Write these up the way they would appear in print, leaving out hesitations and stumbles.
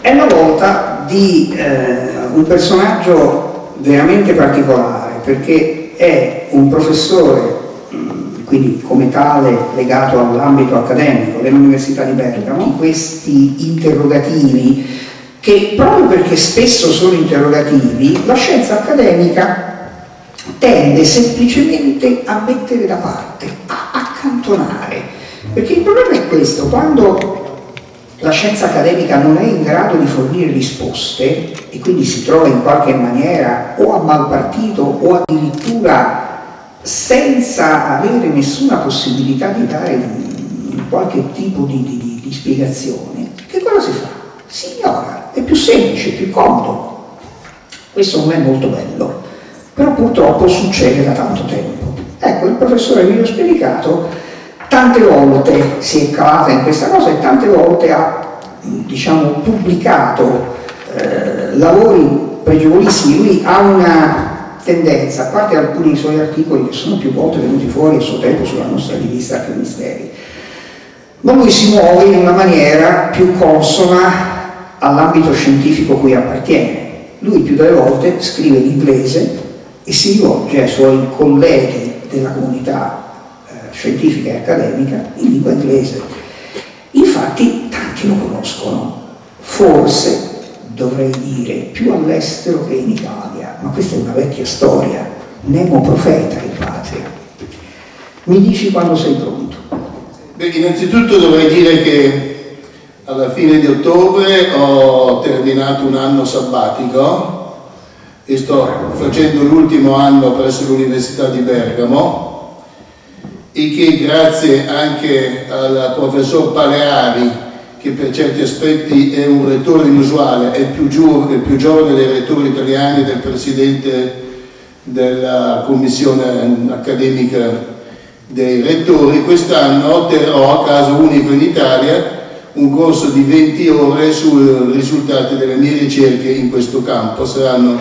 È la volta di un personaggio veramente particolare, perché è un professore, quindi come tale legato all'ambito accademico dell'Università di Bergamo. Questi interrogativi, che proprio perché spesso sono interrogativi, la scienza accademica tende semplicemente a mettere da parte, a accantonare, perché il problema è questo: quando la scienza accademica non è in grado di fornire risposte e quindi si trova in qualche maniera o a malpartito o addirittura senza avere nessuna possibilità di dare qualche tipo di spiegazione, che cosa si fa? Si ignora, è più semplice, più comodo. Questo non è molto bello, però purtroppo succede da tanto tempo. Ecco, il professore Emilio Spericato tante volte si è calata in questa cosa e tante volte ha, diciamo, pubblicato lavori pregevolissimi. Lui ha una tendenza, a parte alcuni suoi articoli che sono più volte venuti fuori a suo tempo sulla nostra rivista Archi e Misteri, ma lui si muove in una maniera più consona all'ambito scientifico cui appartiene. Lui più delle volte scrive in inglese e si rivolge ai suoi colleghi della comunità scientifica e accademica in lingua inglese. Infatti tanti lo conoscono, forse dovrei dire più all'estero che in Italia, ma questa è una vecchia storia. Nemo profeta in patria. Mi dici quando sei pronto? Beh, innanzitutto dovrei dire che alla fine di ottobre ho terminato un anno sabbatico e sto facendo l'ultimo anno presso l'Università di Bergamo, e che grazie anche al professor Paleari, che per certi aspetti è un rettore inusuale, è il più giovane dei rettori italiani e del presidente della commissione accademica dei rettori, quest'anno terrò, a caso unico in Italia, un corso di 20 ore sui risultati delle mie ricerche in questo campo. Saranno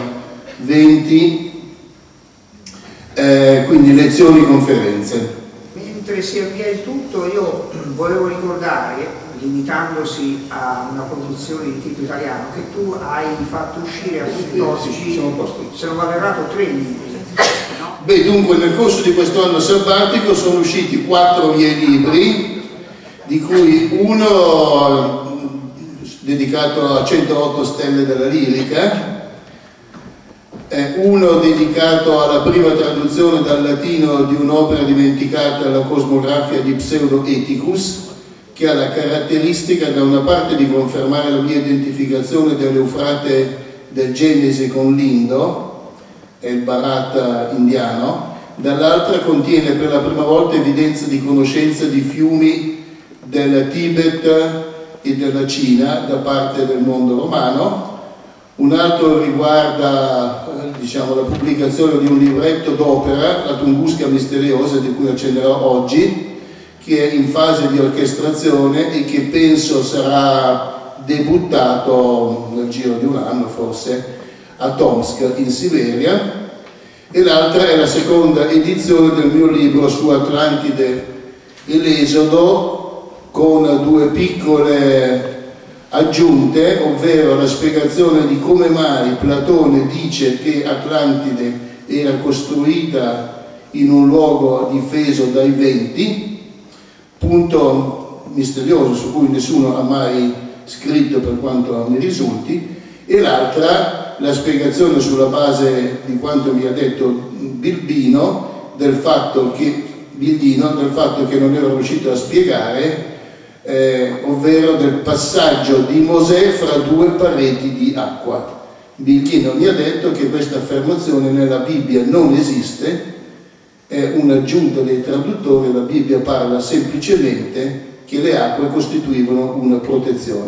20 quindi lezioni e conferenze. Mentre si avvia il tutto, io volevo ricordare, limitandosi a una produzione di tipo italiano, che tu hai fatto uscire a tutt'oggi, se non vado errato, 3 libri. No? Beh, dunque nel corso di questo anno sabbatico sono usciti 4 miei libri, di cui uno dedicato a 108 stelle della lirica, uno dedicato alla prima traduzione dal latino di un'opera dimenticata, la Cosmografia di Pseudo-Ethicus, che ha la caratteristica da una parte di confermare la mia identificazione dell'Eufrate del Genesi con l'Indo, è il Bharata indiano, dall'altra contiene per la prima volta evidenza di conoscenza di fiumi del Tibet e della Cina da parte del mondo romano. Un altro riguarda diciamo, la pubblicazione di un libretto d'opera, la Tunguska misteriosa, di cui accennerò oggi, che è in fase di orchestrazione e che penso sarà debuttato nel giro di un anno forse a Tomsk in Siberia. E l'altra è la seconda edizione del mio libro su Atlantide e l'Esodo, con 2 piccole aggiunte, ovvero la spiegazione di come mai Platone dice che Atlantide era costruita in un luogo difeso dai venti, punto misterioso su cui nessuno ha mai scritto per quanto mi risulti, e l'altra la spiegazione sulla base di quanto mi ha detto Bilbino del fatto che non ero riuscito a spiegare, ovvero del passaggio di Mosè fra 2 pareti di acqua. Bilbino mi ha detto che questa affermazione nella Bibbia non esiste, è un'aggiunta dei traduttori, la Bibbia parla semplicemente che le acque costituivano una protezione.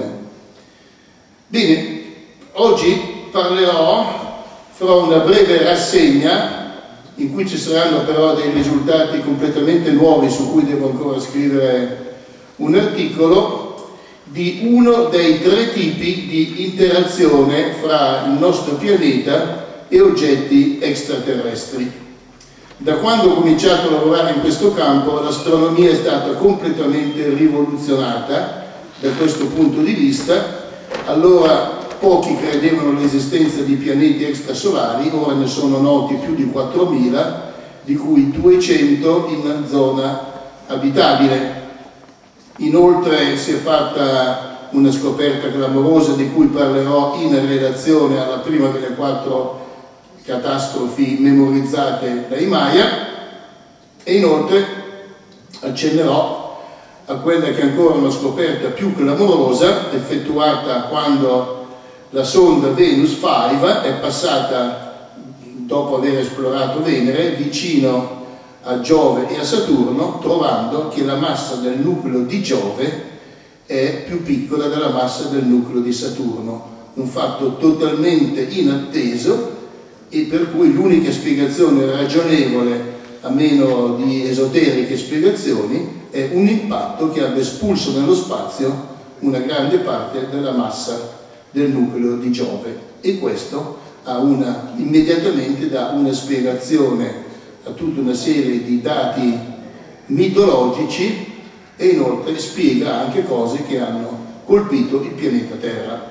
Bene, oggi parlerò, farò una breve rassegna in cui ci saranno però dei risultati completamente nuovi su cui devo ancora scrivere un articolo, di uno dei 3 tipi di interazione fra il nostro pianeta e oggetti extraterrestri. Da quando ho cominciato a lavorare in questo campo, l'astronomia è stata completamente rivoluzionata da questo punto di vista, Allora pochi credevano all'esistenza di pianeti extrasolari, ora ne sono noti più di 4.000, di cui 200 in zona abitabile. Inoltre si è fatta una scoperta clamorosa di cui parlerò in relazione alla prima delle 4 catastrofi memorizzate dai Maya, e inoltre accennerò a quella che è ancora una scoperta più clamorosa, effettuata quando la sonda Venus 5 è passata, dopo aver esplorato Venere, vicino a Giove e a Saturno, trovando che la massa del nucleo di Giove è più piccola della massa del nucleo di Saturno, un fatto totalmente inatteso, e per cui l'unica spiegazione ragionevole, a meno di esoteriche spiegazioni, è un impatto che abbia espulso nello spazio una grande parte della massa del nucleo di Giove, e questo immediatamente dà una spiegazione a tutta una serie di dati mitologici, e inoltre spiega anche cose che hanno colpito il pianeta Terra.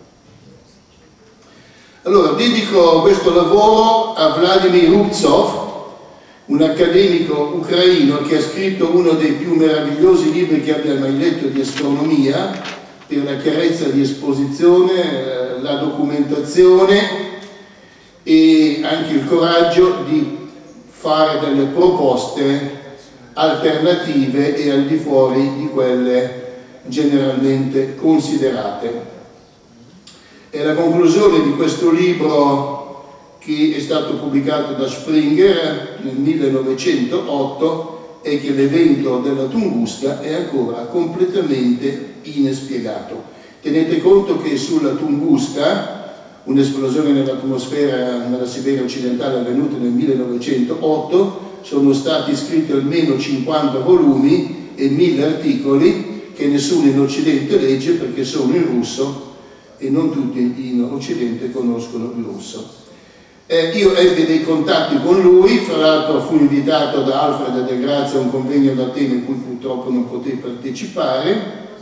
Allora, dedico questo lavoro a Vladimir Rubtsov, un accademico ucraino che ha scritto uno dei più meravigliosi libri che abbia mai letto di astronomia, per la chiarezza di esposizione, la documentazione e anche il coraggio di fare delle proposte alternative e al di fuori di quelle generalmente considerate. E la conclusione di questo libro, che è stato pubblicato da Springer nel 1908, è che l'evento della Tunguska è ancora completamente inespiegato. Tenete conto che sulla Tunguska, un'esplosione nell'atmosfera nella Siberia occidentale avvenuta nel 1908, sono stati scritti almeno 50 volumi e 1000 articoli che nessuno in Occidente legge perché sono in russo e non tutti in Occidente conoscono il russo. Io ebbi dei contatti con lui, fra l'altro fu invitato da Alfred de Grazia a un convegno ad Atene in cui purtroppo non potei partecipare,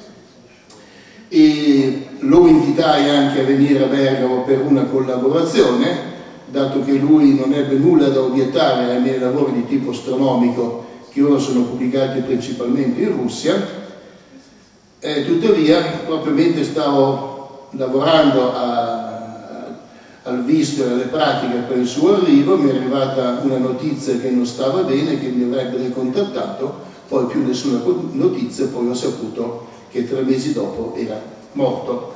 e lo invitai anche a venire a Bergamo per una collaborazione, dato che lui non ebbe nulla da obiettare ai miei lavori di tipo astronomico, che ora sono pubblicati principalmente in Russia. Tuttavia, proprio mentre stavo lavorando al visto e alle pratiche per il suo arrivo, mi è arrivata una notizia che non stava bene, che mi avrebbe ricontattato, poi più nessuna notizia, poi ho saputo che 3 mesi dopo era morto.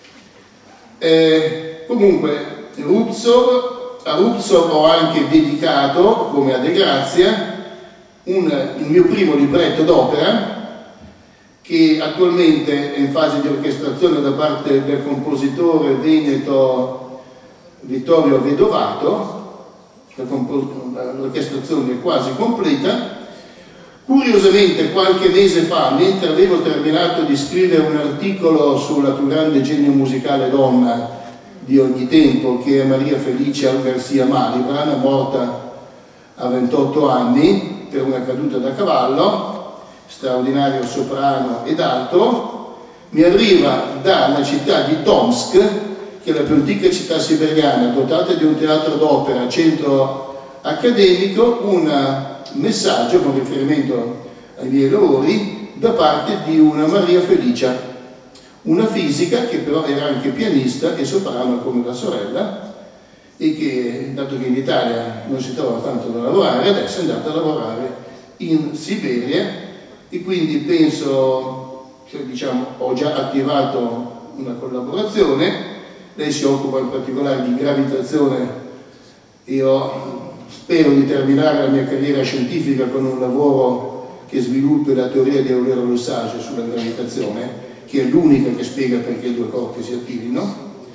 Comunque a Rubtsov ho anche dedicato, come a De Grazia, il mio primo libretto d'opera, che attualmente è in fase di orchestrazione da parte del compositore veneto Vittorio Vedovato. L'orchestrazione è quasi completa. Curiosamente, qualche mese fa, mentre avevo terminato di scrivere un articolo sulla più grande genio musicale donna di ogni tempo, che è Maria Felicia Garcia Malibran, morta a 28 anni per una caduta da cavallo, straordinario soprano ed alto, mi arriva dalla città di Tomsk, che è la più antica città siberiana, dotata di un teatro d'opera, centro accademico, un messaggio con riferimento ai miei lavori da parte di una Maria Felicia, una fisica che però era anche pianista e soprano come la sorella, e che, dato che in Italia non si trova tanto da lavorare, adesso è andata a lavorare in Siberia, e quindi penso che, diciamo, ho già attivato una collaborazione. Lei si occupa in particolare di gravitazione. Io spero di terminare la mia carriera scientifica con un lavoro che sviluppi la teoria di Euler-Losage sulla gravitazione, che è l'unica che spiega perché i 2 corpi si attivino,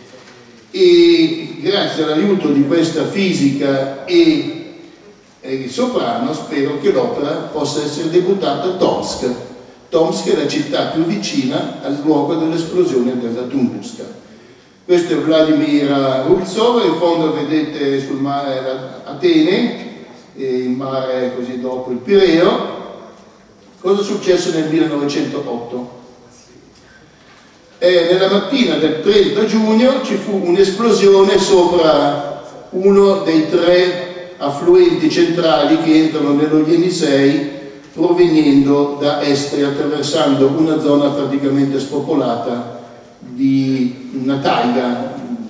e grazie all'aiuto di questa fisica e il soprano spero che l'opera possa essere debuttata a Tomsk. Tomsk è la città più vicina al luogo dell'esplosione della Tunguska. Questo è Vladimir Rubtsov, in fondo vedete sul mare Atene, il mare così dopo il Pireo. Cosa è successo nel 1908? Nella mattina del 30 giugno ci fu un'esplosione sopra uno dei 3 affluenti centrali che entrano nello Ienisei provenendo da est e attraversando una zona praticamente spopolata di una taiga.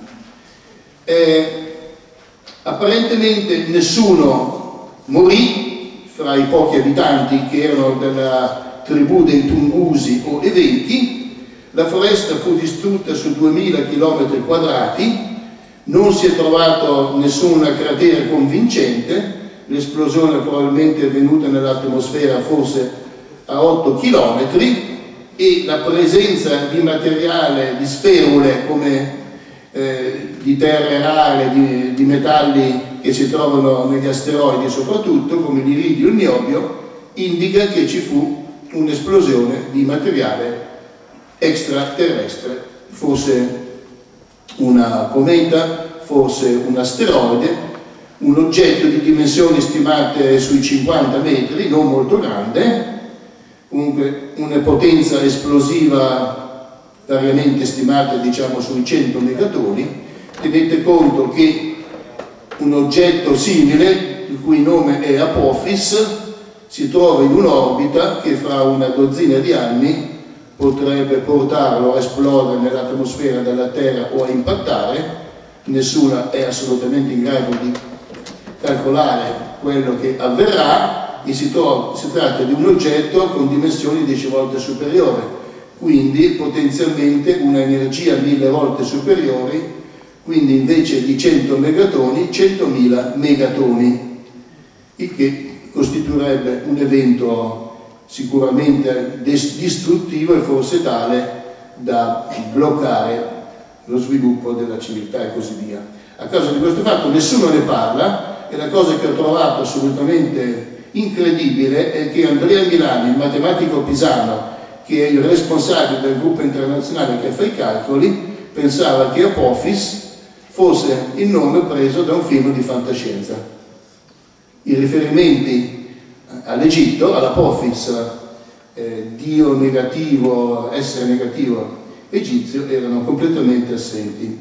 Apparentemente nessuno morì fra i pochi abitanti che erano della tribù dei Tungusi o Evenchi. La foresta fu distrutta su 2000 km², non si è trovato nessun cratere convincente, l'esplosione probabilmente è avvenuta nell'atmosfera forse a 8 km e la presenza di materiale, di sferule come di terre rare, di metalli che si trovano negli asteroidi soprattutto, come l'iridio e il niobio, indica che ci fu un'esplosione di materiale extraterrestre, forse una cometa, forse un asteroide, un oggetto di dimensioni stimate sui 50 metri, non molto grande, comunque una potenza esplosiva variamente stimata diciamo sui 100 megatoni. Tenete conto che un oggetto simile, il cui nome è Apophis, si trova in un'orbita che fra una dozzina di anni potrebbe portarlo a esplodere nell'atmosfera della Terra o a impattare. Nessuna è assolutamente in grado di calcolare quello che avverrà e si tratta di un oggetto con dimensioni 10 volte superiori, quindi potenzialmente una energia 1000 volte superiori, quindi invece di 100 megatoni 100.000 megatoni, il che costituirebbe un evento sicuramente distruttivo e forse tale da bloccare lo sviluppo della civiltà e così via. A causa di questo fatto nessuno ne parla, e la cosa che ho trovato assolutamente incredibile è che Andrea Milani, il matematico pisano, che è il responsabile del gruppo internazionale che fa i calcoli, pensava che Apophis fosse il nome preso da un film di fantascienza. I riferimenti all'Egitto, all'Apophis, dio negativo, essere negativo egizio, erano completamente assenti.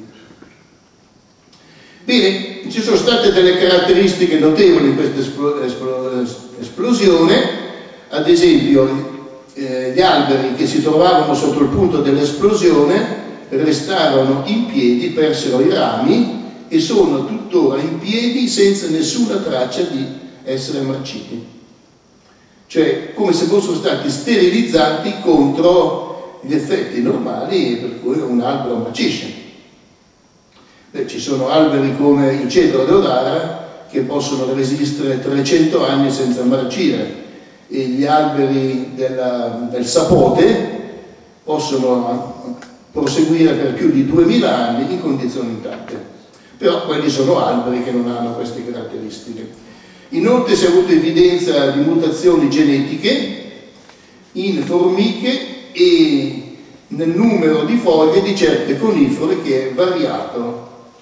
Bene, ci sono state delle caratteristiche notevoli in questa esplosione, ad esempio gli alberi che si trovavano sotto il punto dell'esplosione restarono in piedi, persero i rami e sono tuttora in piedi senza nessuna traccia di essere marciti, cioè come se fossero stati sterilizzati contro gli effetti normali per cui un albero marcisce. Ci sono alberi come il cedro deodara che possono resistere 300 anni senza marcire, e gli alberi del sapote possono proseguire per più di 2000 anni in condizioni intatte, però quelli sono alberi che non hanno queste caratteristiche. Inoltre si è avuta evidenza di mutazioni genetiche in formiche e nel numero di foglie di certe conifere che è variato.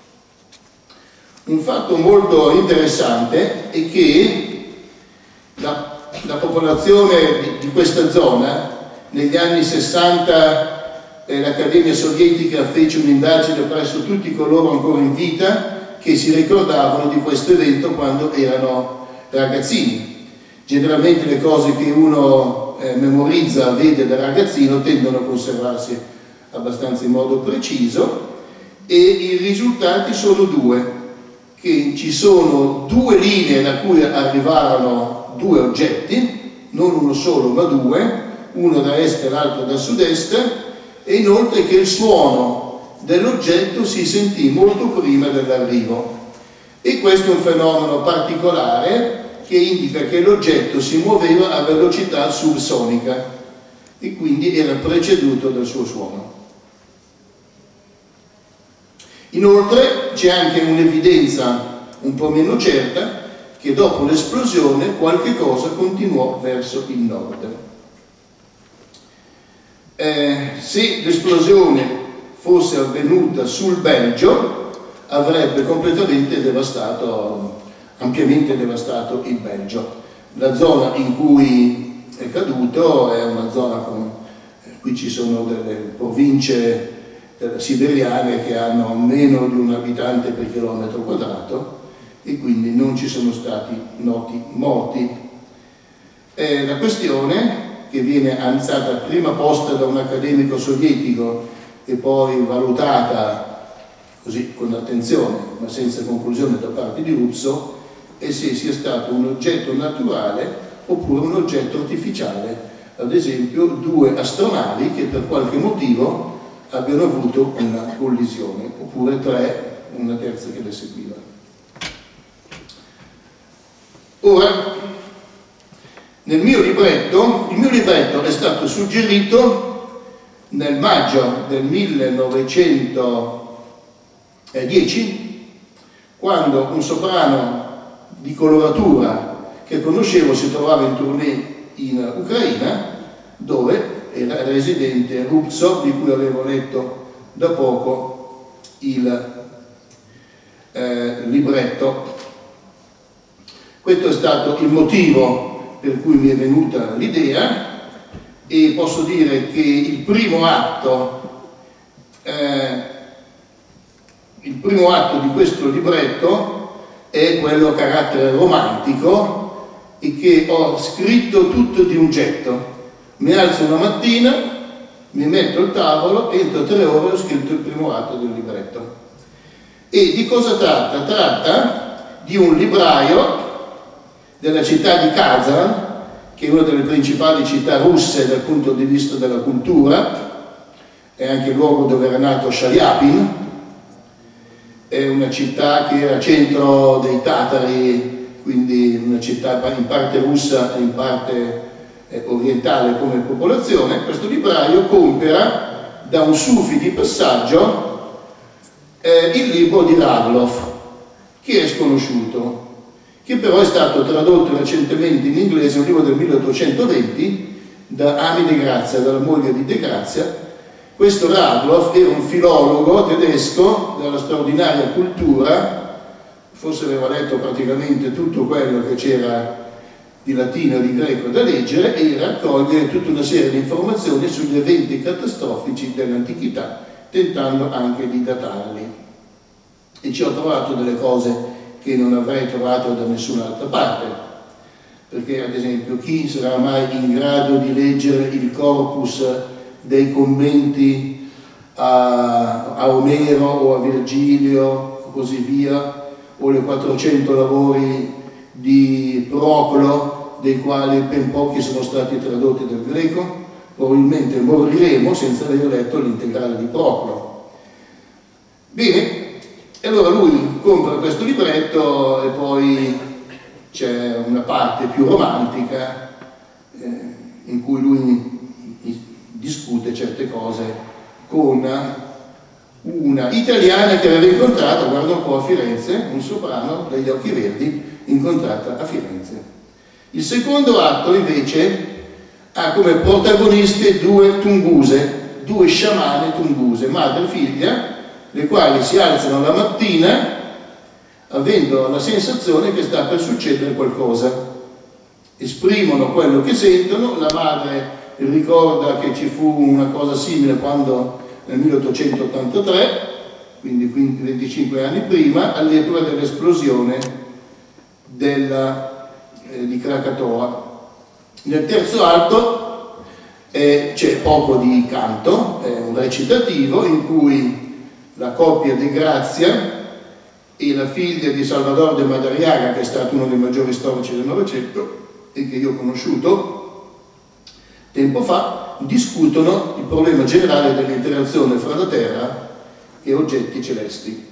Un fatto molto interessante è che la popolazione di questa zona negli anni 60 l'Accademia Sovietica fece un'indagine presso tutti coloro ancora in vita che si ricordavano di questo evento quando erano ragazzini. Generalmente le cose che uno memorizza, vede da ragazzino, tendono a conservarsi abbastanza in modo preciso, e i risultati sono due, che ci sono due linee da cui arrivarono due oggetti, non uno solo ma due, uno da est e l'altro da sud-est, e inoltre che il suono dell'oggetto si sentì molto prima dell'arrivo. E questo è un fenomeno particolare che indica che l'oggetto si muoveva a velocità subsonica e quindi era preceduto dal suo suono. Inoltre c'è anche un'evidenza un po' meno certa che dopo l'esplosione qualche cosa continuò verso il nord. Se l'esplosione fosse avvenuta sul Belgio avrebbe completamente devastato, ampiamente devastato il Belgio. La zona in cui è caduto è una zona con Qui ci sono delle province siberiane che hanno meno di un abitante per chilometro quadrato e quindi non ci sono stati noti morti. La questione, che viene alzata prima posta da un accademico sovietico e poi valutata così con attenzione ma senza conclusione da parte di Ruzzo, è se sia stato un oggetto naturale oppure un oggetto artificiale, ad esempio due astronavi che per qualche motivo abbiano avuto una collisione, oppure tre, una terza che le seguiva. Ora, il mio libretto è stato suggerito nel maggio del 1910, quando un soprano di coloratura che conoscevo si trovava in tournée in Ucraina, dove era residente Ruzzo, di cui avevo letto da poco il libretto. Questo è stato il motivo per cui mi è venuta l'idea, e posso dire che il primo atto di questo libretto è quello a carattere romantico e che ho scritto tutto di un getto. Mi alzo una mattina, mi metto al tavolo, entro 3 ore ho scritto il primo atto del libretto. E di cosa tratta? Tratta di un libraio della città di Kazan, che è una delle principali città russe dal punto di vista della cultura, è anche il luogo dove era nato Shaliapin, è una città che era centro dei tatari, quindi una città in parte russa e in parte orientale come popolazione. Questo libraio compera da un sufi di passaggio il libro di Raglov, che è sconosciuto, che però è stato tradotto recentemente in inglese, un libro del 1820 da Ami de Grazia, dalla moglie di De Grazia. Questo Raglov era un filologo tedesco della straordinaria cultura, forse aveva letto praticamente tutto quello che c'era di latino e di greco da leggere, e raccoglie tutta una serie di informazioni sugli eventi catastrofici dell'antichità, tentando anche di datarli. E ci ho trovato delle cose che non avrei trovato da nessun'altra parte, perché ad esempio chi sarà mai in grado di leggere il corpus dei commenti a Omero o a Virgilio, così via, o le 400 lavori di Proclo, dei quali ben pochi sono stati tradotti dal greco? Probabilmente moriremo senza aver letto l'integrale di Proclo. Bene, e allora lui compra questo libretto e poi c'è una parte più romantica in cui lui discute certe cose con una italiana che aveva incontrato, guarda un po', a Firenze, un soprano dagli occhi verdi, incontrata a Firenze. Il secondo atto invece ha come protagoniste due tunguse, due sciamane tunguse, madre e figlia, le quali si alzano la mattina avendo la sensazione che sta per succedere qualcosa. Esprimono quello che sentono. La madre ricorda che ci fu una cosa simile quando nel 1883, quindi 25 anni prima, all'epoca dell'esplosione di Krakatoa. Nel terzo atto c'è poco di canto, è un recitativo in cui la coppia De Grazia e la figlia di Salvador de Madariaga, che è stato uno dei maggiori storici del Novecento e che io ho conosciuto tempo fa, discutono il problema generale dell'interazione fra la Terra e oggetti celesti.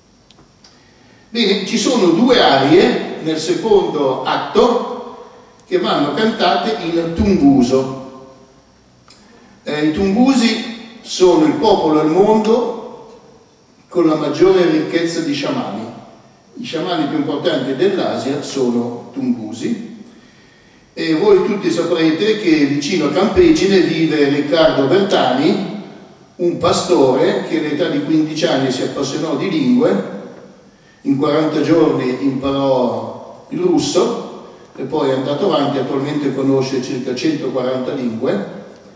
Bene, ci sono due arie nel secondo atto che vanno cantate in tunguso. I tungusi sono il popolo al mondo con la maggiore ricchezza di sciamani. I sciamani più importanti dell'Asia sono tungusi, e voi tutti saprete che vicino a Campegine vive Riccardo Bertani, un pastore che all'età di 15 anni si appassionò di lingue, in 40 giorni imparò il russo e poi è andato avanti, attualmente conosce circa 140 lingue,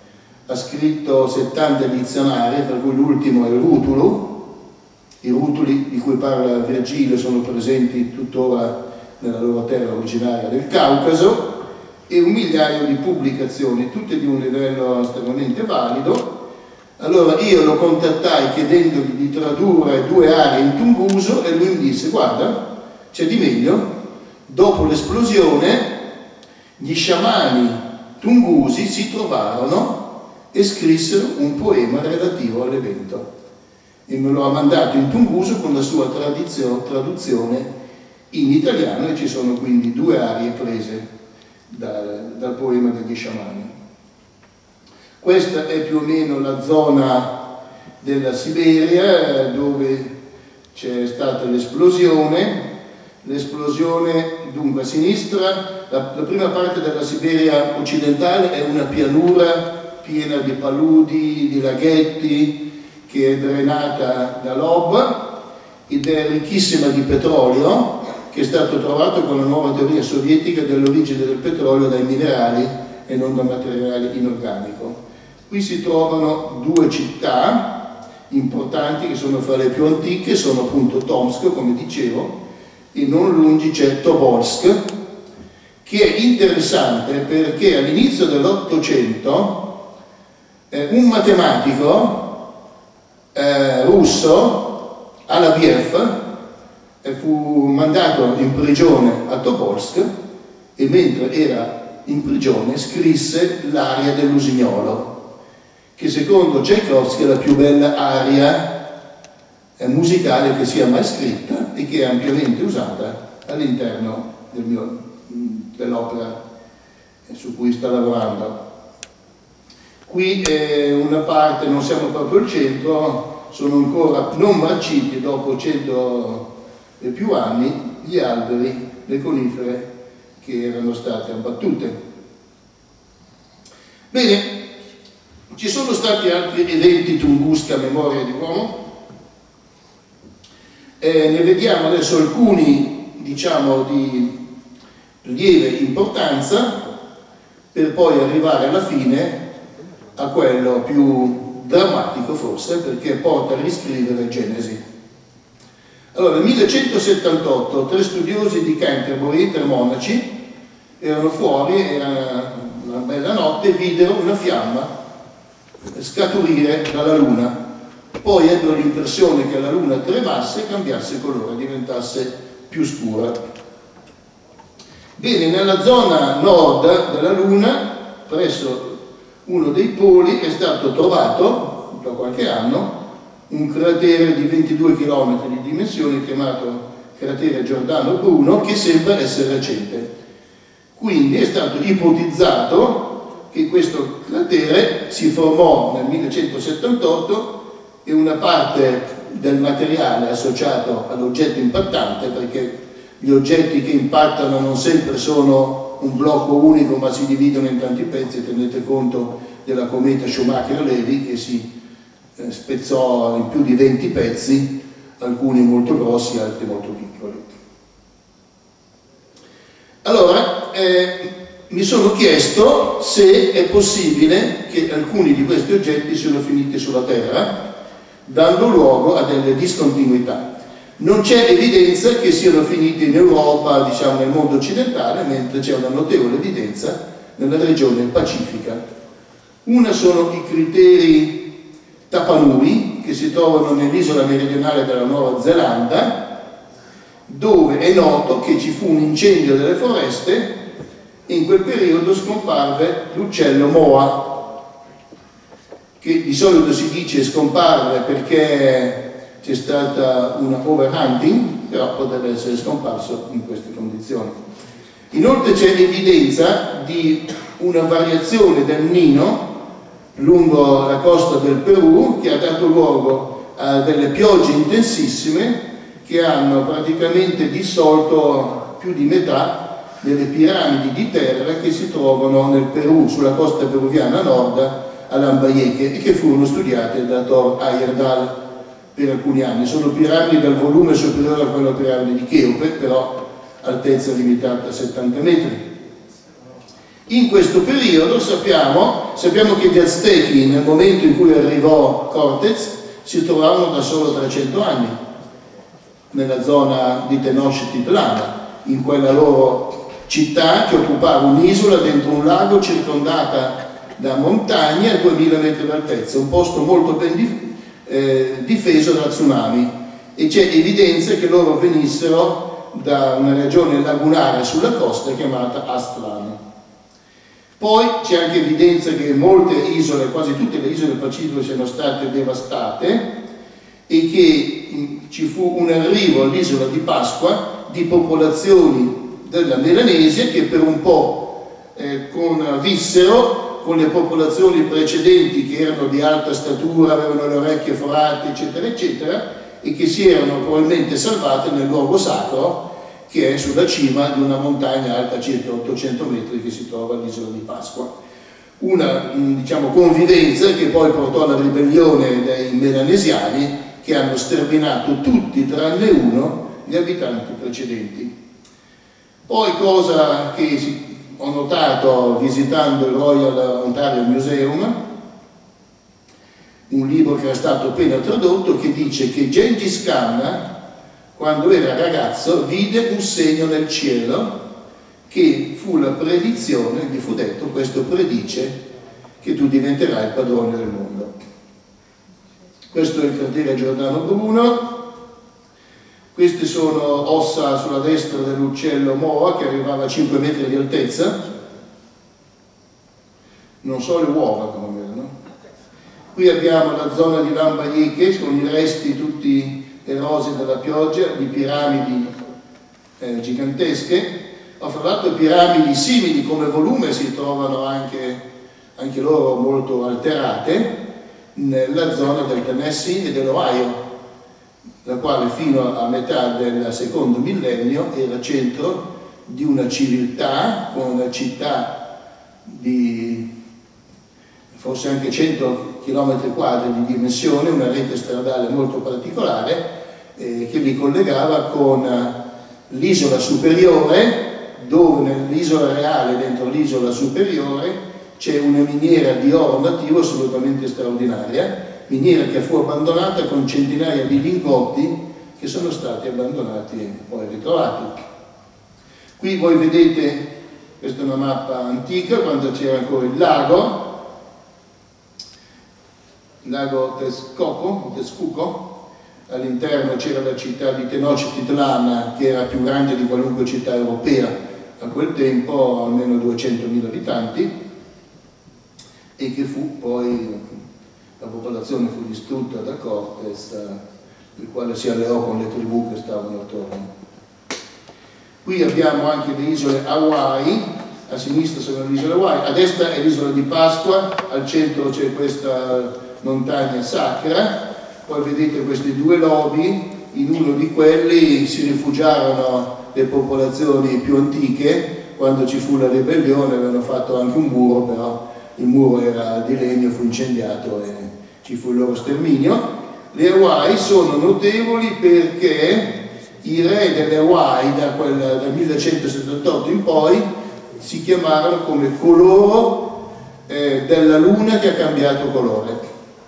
ha scritto 70 dizionari, per cui l'ultimo è il Rutulo. I rutuli di cui parla Virgilio sono presenti tuttora nella loro terra originaria del Caucaso, e 1 migliaio di pubblicazioni, tutte di un livello estremamente valido. Allora io lo contattai chiedendogli di tradurre 2 arie in tunguso e lui mi disse: guarda, c'è di meglio. Dopo l'esplosione gli sciamani tungusi si trovarono e scrissero un poema relativo all'evento, e me lo ha mandato in tunguso con la sua traduzione in italiano, e ci sono quindi 2 arie prese dal poema degli sciamani. Questa è più o meno la zona della Siberia dove c'è stata l'esplosione. Dunque a sinistra, la prima parte della Siberia occidentale è una pianura piena di paludi, di laghetti, che è drenata dall'Ob ed è ricchissima di petrolio, che è stato trovato con la nuova teoria sovietica dell'origine del petrolio dai minerali e non da materiale inorganico. Qui si trovano 2 città importanti che sono fra le più antiche, sono appunto Tomsk, come dicevo, e non lungi c'è Tobolsk, che è interessante perché all'inizio dell'Ottocento un matematico russo, Alabiev, fu mandato in prigione a Tobolsk, e mentre era in prigione scrisse l'aria dell'usignolo, che secondo Tchaikovsky è la più bella aria musicale che sia mai scritta e che è ampiamente usata all'interno dell'opera su cui sta lavorando. Qui è una parte, non siamo proprio al centro, sono ancora non marciti dopo 100 e più anni gli alberi, le conifere che erano state abbattute. Bene, ci sono stati altri eventi tunguski a memoria di uomo. Ne vediamo adesso alcuni, diciamo, di lieve importanza, per poi arrivare alla fine a quello più drammatico forse, perché porta a riscrivere Genesi. Allora, nel 1178 3 studiosi di Canterbury, 3 monaci, erano fuori, era una bella notte, e videro una fiamma scaturire dalla luna. Poi ebbero l'impressione che la luna tremasse e cambiasse colore, diventasse più scura. Bene, nella zona nord della luna, presso uno dei poli, è stato trovato da qualche anno un cratere di 22 km di dimensione chiamato cratere Giordano Bruno, che sembra essere recente. Quindi è stato ipotizzato che questo cratere si formò nel 1178 e una parte del materiale associato all'oggetto impattante, perché gli oggetti che impattano non sempre sono un blocco unico ma si dividono in tanti pezzi. Tenete conto della cometa Schumacher-Levy che si spezzò in più di 20 pezzi, alcuni molto grossi, altri molto piccoli. Allora, mi sono chiesto se è possibile che alcuni di questi oggetti siano finiti sulla Terra, dando luogo a delle discontinuità. Non c'è evidenza che siano finiti in Europa, diciamo nel mondo occidentale, mentre c'è una notevole evidenza nella regione pacifica. Una sono i criteri Tapanui, che si trovano nell'isola meridionale della Nuova Zelanda, dove è noto che ci fu un incendio delle foreste e in quel periodo scomparve l'uccello moa, che di solito si dice scomparve perché c'è stata una overhunting, però potrebbe essere scomparso in queste condizioni. Inoltre c'è evidenza di una variazione del Nino lungo la costa del Perù, che ha dato luogo a delle piogge intensissime che hanno praticamente dissolto più di metà delle piramidi di terra che si trovano nel Perù, sulla costa peruviana a nord, a Lambayeque, e che furono studiate da Thor Heyerdahl per alcuni anni. Sono piramidi dal volume superiore a quella piramide di Cheope, però altezza limitata a 70 metri. In questo periodo sappiamo che gli Aztechi, nel momento in cui arrivò Cortez, si trovavano da solo 300 anni nella zona di Tenochtitlán, in quella loro città che occupava un'isola dentro un lago circondata da montagne a 2000 metri d'altezza, un posto molto ben difeso da tsunami, e c'è evidenza che loro venissero da una regione lagunare sulla costa chiamata Aztlán. Poi c'è anche evidenza che molte isole, quasi tutte le isole del Pacifico, siano state devastate e che ci fu un arrivo all'isola di Pasqua di popolazioni della Melanesia che per un po' vissero con le popolazioni precedenti che erano di alta statura, avevano le orecchie forate, eccetera, eccetera, e che si erano probabilmente salvate nel luogo sacro che è sulla cima di una montagna alta circa 800 metri che si trova all'isola di Pasqua. Una, diciamo, convivenza che poi portò alla ribellione dei melanesiani che hanno sterminato tutti tranne uno gli abitanti precedenti. Poi, cosa che ho notato visitando il Royal Ontario Museum, un libro che era stato appena tradotto, che dice che Gengis Khan, quando era ragazzo, vide un segno nel cielo che fu la predizione, gli fu detto: questo predice che tu diventerai il padrone del mondo. Questo è il cratere Giordano Bruno. Queste sono ossa sulla destra dell'uccello Moa che arrivava a 5 metri di altezza. Non so le uova come erano. Qui abbiamo la zona di Lambayeque con i resti tutti erosi dalla pioggia di piramidi gigantesche. Fra l'altro piramidi simili come volume si trovano anche loro molto alterate nella zona del Tennessee e dell'Ohio, la quale fino a metà del secondo millennio era centro di una civiltà con una città di forse anche 100 km quadri di dimensione, una rete stradale molto particolare che li collegava con l'isola superiore, dove nell'isola reale, dentro l'isola superiore, c'è una miniera di oro nativo assolutamente straordinaria, miniera che fu abbandonata con centinaia di lingotti che sono stati abbandonati e poi ritrovati. Qui voi vedete, questa è una mappa antica, quando c'era ancora il lago Texcoco, all'interno c'era la città di Tenochtitlán che era più grande di qualunque città europea a quel tempo, almeno 200.000 abitanti, e che fu poi, la popolazione fu distrutta da Cortés, il quale si alleò con le tribù che stavano attorno. Qui abbiamo anche le isole Hawaii, a sinistra sono le isole Hawaii, a destra è l'isola di Pasqua, al centro c'è questa montagna sacra. Poi vedete questi due lobi, in uno di quelli si rifugiarono le popolazioni più antiche. Quando ci fu la ribellione avevano fatto anche un muro, però il muro era di legno, fu incendiato e ci fu il loro sterminio. Le Hawaii sono notevoli perché i re delle Hawaii dal 1178 in poi si chiamarono come coloro della luna che ha cambiato colore.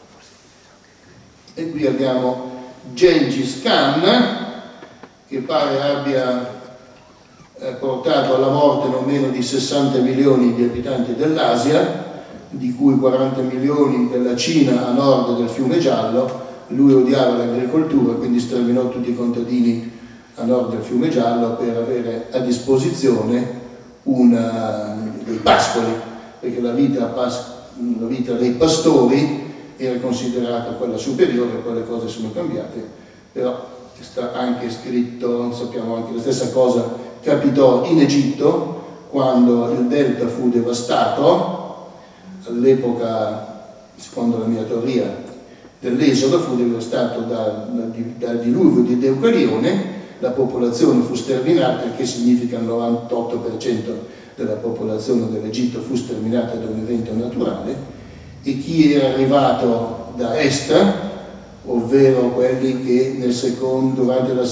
E qui abbiamo Gengis Khan, che pare abbia portato alla morte non meno di 60 milioni di abitanti dell'Asia, di cui 40 milioni della Cina a nord del fiume Giallo. Lui odiava l'agricoltura, quindi sterminò tutti i contadini a nord del fiume Giallo per avere a disposizione dei pascoli, perché la vita dei pastori era considerata quella superiore, poi le cose sono cambiate, però sta anche scritto, sappiamo anche la stessa cosa capitò in Egitto quando il delta fu devastato. All'epoca, secondo la mia teoria, dell'esodo fu devastato dal diluvio di Deucalione, la popolazione fu sterminata, il che significa il 98% della popolazione dell'Egitto fu sterminata da un evento naturale, e chi era arrivato da est, ovvero quelli che durante il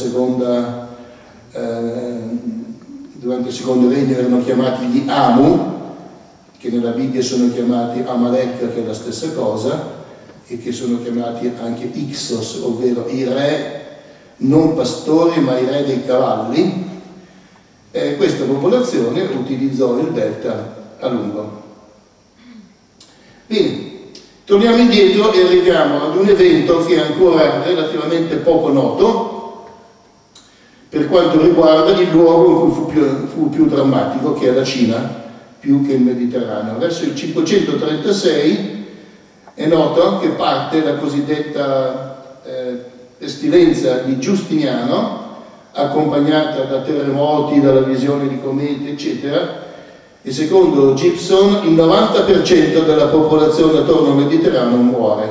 secondo regno erano chiamati gli Amu, che nella Bibbia sono chiamati Amalek, che è la stessa cosa, e che sono chiamati anche Ixos, ovvero i re, non pastori ma i re dei cavalli. Questa popolazione utilizzò il delta a lungo. Bene, torniamo indietro e arriviamo ad un evento che è ancora relativamente poco noto per quanto riguarda il luogo in cui fu più drammatico, che è la Cina, più che il Mediterraneo. Verso il 536 è noto che parte la cosiddetta pestilenza di Giustiniano, accompagnata da terremoti, dalla visione di cometi, eccetera, e secondo Gibson il 90% della popolazione attorno al Mediterraneo muore.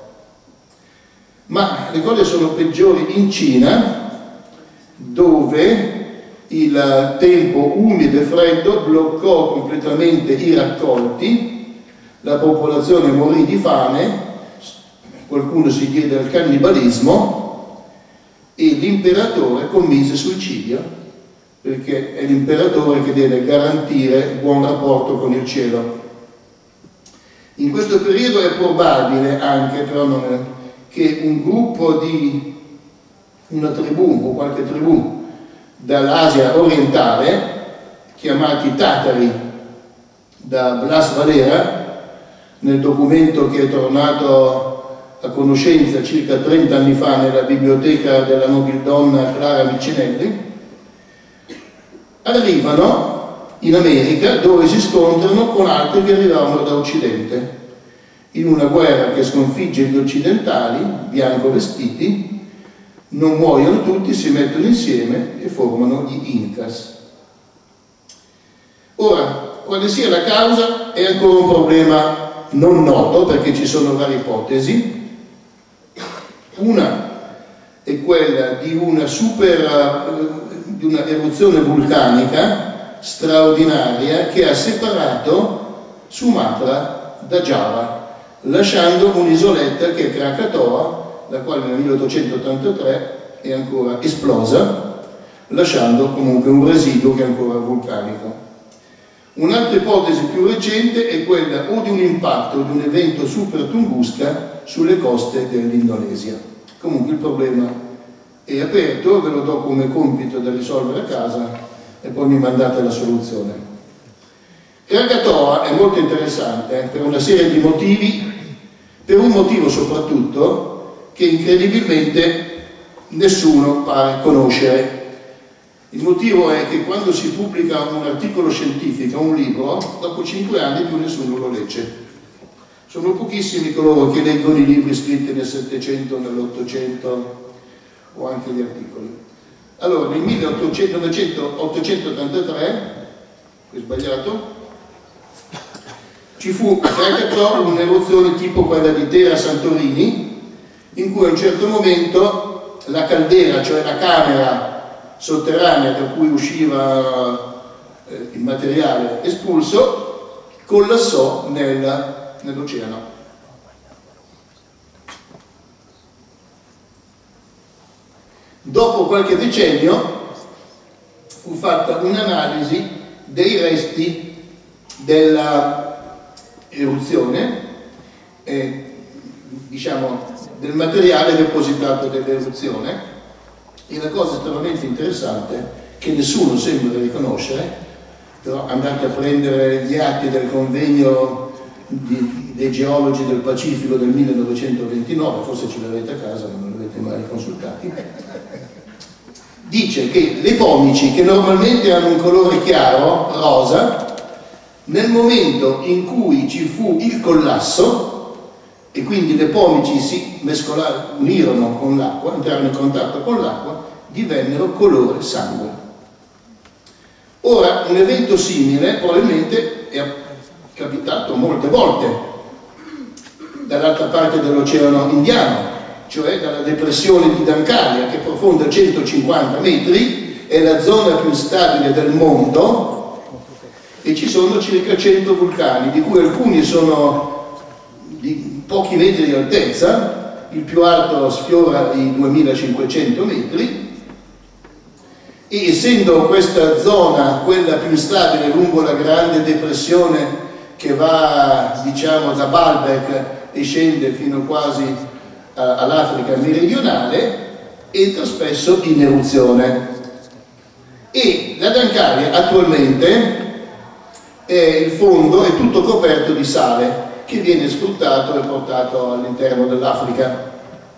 Ma le cose sono peggiori in Cina, dove il tempo umido e freddo bloccò completamente i raccolti, la popolazione morì di fame, qualcuno si diede al cannibalismo e l'imperatore commise suicidio, perché è l'imperatore che deve garantire buon rapporto con il cielo. In questo periodo è probabile anche, però che un gruppo di una tribù o qualche tribù dall'Asia orientale, chiamati Tatari da Blas Valera, nel documento che è tornato a conoscenza circa 30 anni fa nella biblioteca della nobildonna Clara Miccinelli, arrivano in America, dove si scontrano con altri che arrivavano da Occidente, in una guerra che sconfigge gli occidentali, bianco vestiti, non muoiono tutti, si mettono insieme e formano gli Incas. Ora, quale sia la causa è ancora un problema non noto, perché ci sono varie ipotesi. Una è quella di una eruzione vulcanica straordinaria che ha separato Sumatra da Giava, lasciando un'isoletta che è Krakatoa, la quale nel 1883 è ancora esplosa, lasciando comunque un residuo che è ancora vulcanico. Un'altra ipotesi più recente è quella o di un impatto o di un evento super Tunguska sulle coste dell'Indonesia. Comunque il problema è aperto, ve lo do come compito da risolvere a casa e poi mi mandate la soluzione. Krakatoa è molto interessante per una serie di motivi, per un motivo soprattutto che incredibilmente nessuno pare conoscere. Il motivo è che quando si pubblica un articolo scientifico, un libro, dopo 5 anni più nessuno lo legge. Sono pochissimi coloro che leggono i libri scritti nel 700, nell'800 o anche gli articoli. Allora, nel 1883, ho sbagliato, ci fu a Krakatoa un'eruzione tipo quella di Terra Santorini, in cui a un certo momento la caldera, cioè la camera sotterranea da cui usciva il materiale espulso, collassò nell'oceano. Dopo qualche decennio fu fatta un'analisi dei resti della eruzione, diciamo del materiale depositato dell'eruzione, e la cosa estremamente interessante che nessuno sembra riconoscere, però andate a prendere gli atti del convegno dei geologi del Pacifico del 1929, forse ce l'avete a casa ma non li avete mai consultati, dice che le pomici, che normalmente hanno un colore chiaro, rosa, nel momento in cui ci fu il collasso e quindi le pomici si unirono con l'acqua, entrarono in contatto con l'acqua, divennero colore sangue. Ora, un evento simile probabilmente è capitato molte volte dall'altra parte dell'Oceano Indiano, cioè dalla depressione di Dancalia, che è profonda 150 metri, è la zona più stabile del mondo e ci sono circa 100 vulcani, di cui alcuni sono di pochi metri di altezza, il più alto sfiora i 2500 metri, e essendo questa zona quella più instabile lungo la grande depressione che va, diciamo, da Baalbek e scende fino quasi all'Africa meridionale, entra spesso in eruzione. E la Dancaria attualmente il fondo è tutto coperto di sale che viene sfruttato e portato all'interno dell'Africa.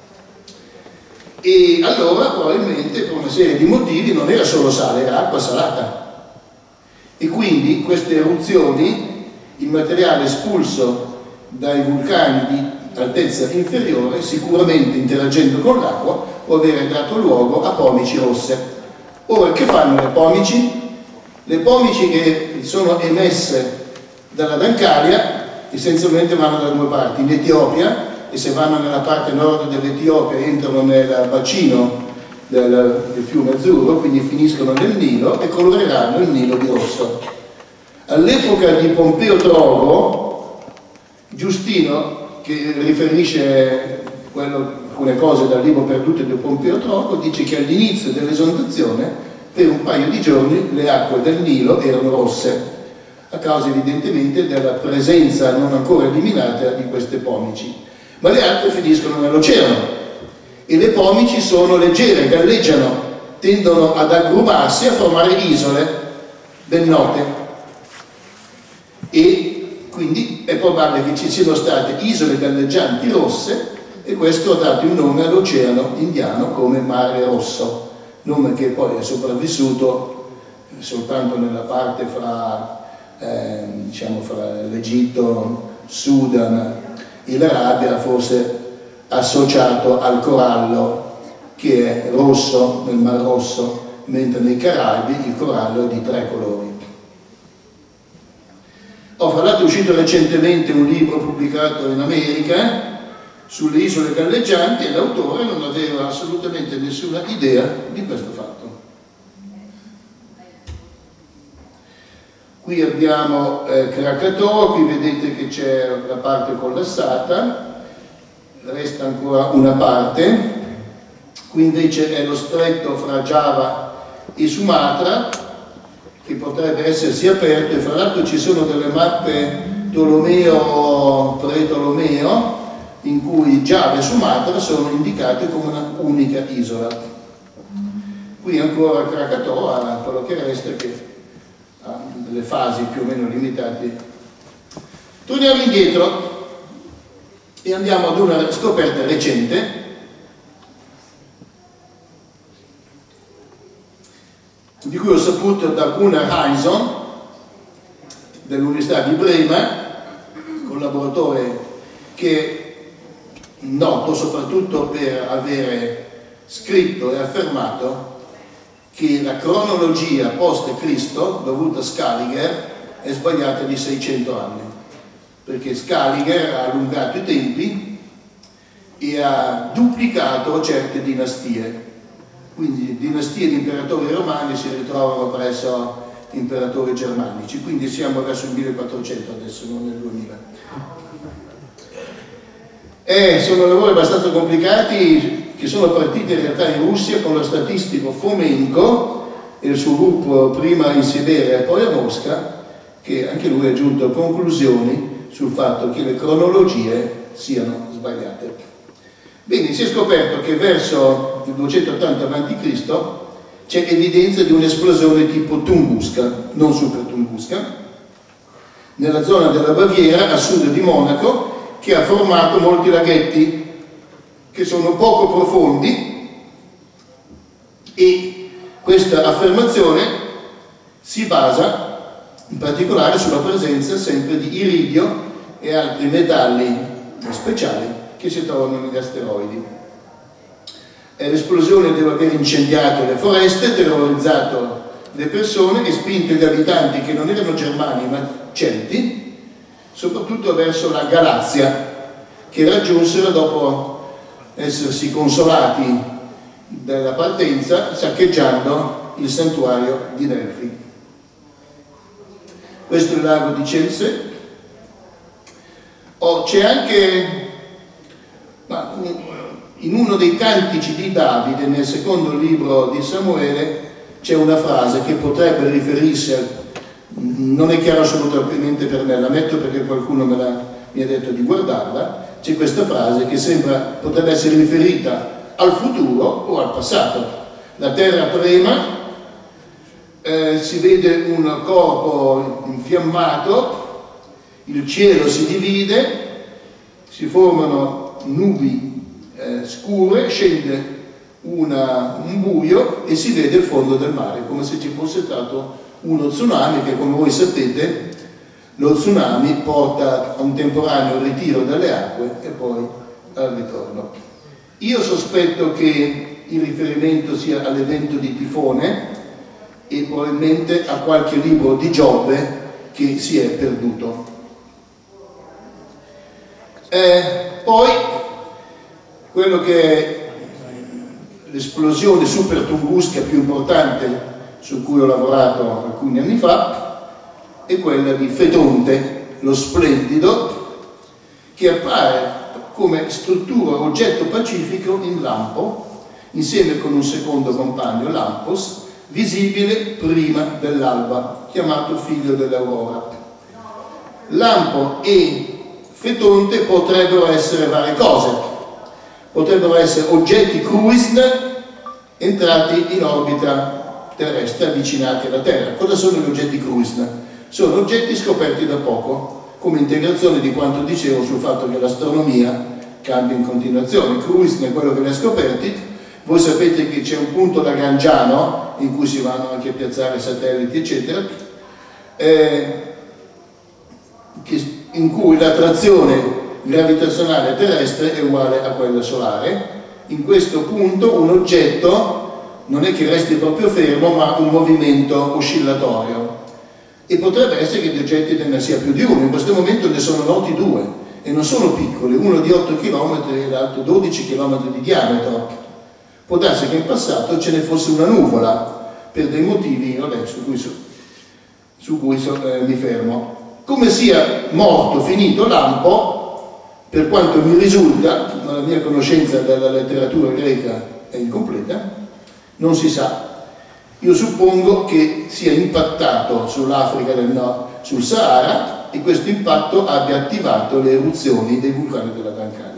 E allora probabilmente per una serie di motivi non era solo sale, era acqua salata. E quindi queste eruzioni, il materiale espulso dai vulcani di altezza inferiore, sicuramente interagendo con l'acqua, può avere dato luogo a pomici rosse. Ora, che fanno le pomici? Le pomici che sono emesse dalla Dancaria essenzialmente vanno da due parti, in Etiopia, e se vanno nella parte nord dell'Etiopia entrano nel bacino del fiume Azzurro, quindi finiscono nel Nilo e coloreranno il Nilo di rosso. All'epoca di Pompeo Trogo, Giustino, che riferisce alcune cose dal libro Perdute di Pompeo Trogo, dice che all'inizio dell'esondazione per un paio di giorni le acque del Nilo erano rosse, a causa evidentemente della presenza non ancora eliminata di queste pomici. Ma le altre finiscono nell'oceano e le pomici sono leggere, galleggiano, tendono ad aggrumarsi a formare isole ben note, e quindi è probabile che ci siano state isole galleggianti rosse, e questo ha dato il nome all'oceano Indiano come Mare Rosso, nome che poi è sopravvissuto soltanto nella parte diciamo fra l'Egitto, Sudan e l'Arabia, forse associato al corallo che è rosso nel Mar Rosso, mentre nei Caraibi il corallo è di 3 colori. Fra l'altro è uscito recentemente un libro pubblicato in America sulle isole galleggianti e l'autore non aveva assolutamente nessuna idea di questo fatto. Qui abbiamo Krakatoa, qui vedete che c'è la parte collassata, resta ancora una parte. Qui invece è lo stretto fra Giava e Sumatra, che potrebbe essersi aperto, e fra l'altro ci sono delle mappe Tolomeo, pre-Tolomeo, in cui Giava e Sumatra sono indicate come una unica isola. Qui ancora Krakatoa, quello che resta, che ha delle fasi più o meno limitate. Torniamo indietro e andiamo ad una scoperta recente, di cui ho saputo da Gunnar Hansson dell'Università di Brema, collaboratore che è noto soprattutto per avere scritto e affermato che la cronologia post-Cristo dovuta a Scaliger è sbagliata di 600 anni, perché Scaliger ha allungato i tempi e ha duplicato certe dinastie. Quindi dinastie di imperatori romani si ritrovano presso imperatori germanici, quindi siamo verso il 1400 adesso, non nel 2000. Sono lavori abbastanza complicati che sono partiti in realtà in Russia con lo statistico Fomenko e il suo gruppo prima in Siberia e poi a Mosca, che anche lui ha giunto a conclusioni sul fatto che le cronologie siano sbagliate. Bene, si è scoperto che verso il 280 a.C. c'è evidenza di un'esplosione tipo Tunguska, non super Tunguska, nella zona della Baviera a sud di Monaco, che ha formato molti laghetti che sono poco profondi, e questa affermazione si basa in particolare sulla presenza sempre di iridio e altri metalli speciali che si trovano negli asteroidi. L'esplosione deve aver incendiato le foreste, terrorizzato le persone e spinto gli abitanti, che non erano germani ma celti, soprattutto verso la Galazia, che raggiunsero dopo essersi consolati della partenza saccheggiando il santuario di Delfi. Questo è il lago di Chelsea. C'è anche in uno dei cantici di Davide, nel secondo libro di Samuele, c'è una frase che potrebbe riferirsi non è chiaro assolutamente per me, la metto perché qualcuno mi ha detto di guardarla. C'è questa frase che potrebbe essere riferita al futuro o al passato. La terra trema, si vede un corpo infiammato, il cielo si divide, si formano nubi scure, scende un buio e si vede il fondo del mare, come se ci fosse stato uno tsunami, che come voi sapete lo tsunami porta a un temporaneo ritiro dalle acque e poi al ritorno. Io sospetto che il riferimento sia all'evento di tifone e probabilmente a qualche libro di Giobbe che si è perduto. Poi quello che è l'esplosione super tunguska più importante su cui ho lavorato alcuni anni fa è quella di Fetonte, lo splendido, che appare come struttura oggetto pacifico in lampo, insieme con un secondo compagno, Lampos, visibile prima dell'alba, chiamato figlio dell'aurora. Lampo e Fetonte potrebbero essere varie cose, potrebbero essere oggetti cruised entrati in orbita terrestre, avvicinati alla Terra. Cosa sono gli oggetti cruised? Sono oggetti scoperti da poco, come integrazione di quanto dicevo sul fatto che l'astronomia cambia in continuazione. Cruised è quello che li ha scoperti. Voi sapete che c'è un punto lagrangiano in cui si vanno anche a piazzare satelliti eccetera, in cui l'attrazione gravitazionale terrestre è uguale a quella solare. In questo punto un oggetto non è che resti proprio fermo, ma un movimento oscillatorio, e potrebbe essere che di oggetti ne sia più di uno. In questo momento ne sono noti due e non sono piccoli, uno di 8 km e l'altro 12 km di diametro. Può darsi che in passato ce ne fosse una nuvola per dei motivi, vabbè, su cui mi fermo. Come sia morto, finito Lampo, per quanto mi risulta, ma la mia conoscenza della letteratura greca è incompleta, non si sa. Io suppongo che sia impattato sull'Africa del Nord, sul Sahara, e questo impatto abbia attivato le eruzioni dei vulcani della Gran Canaria.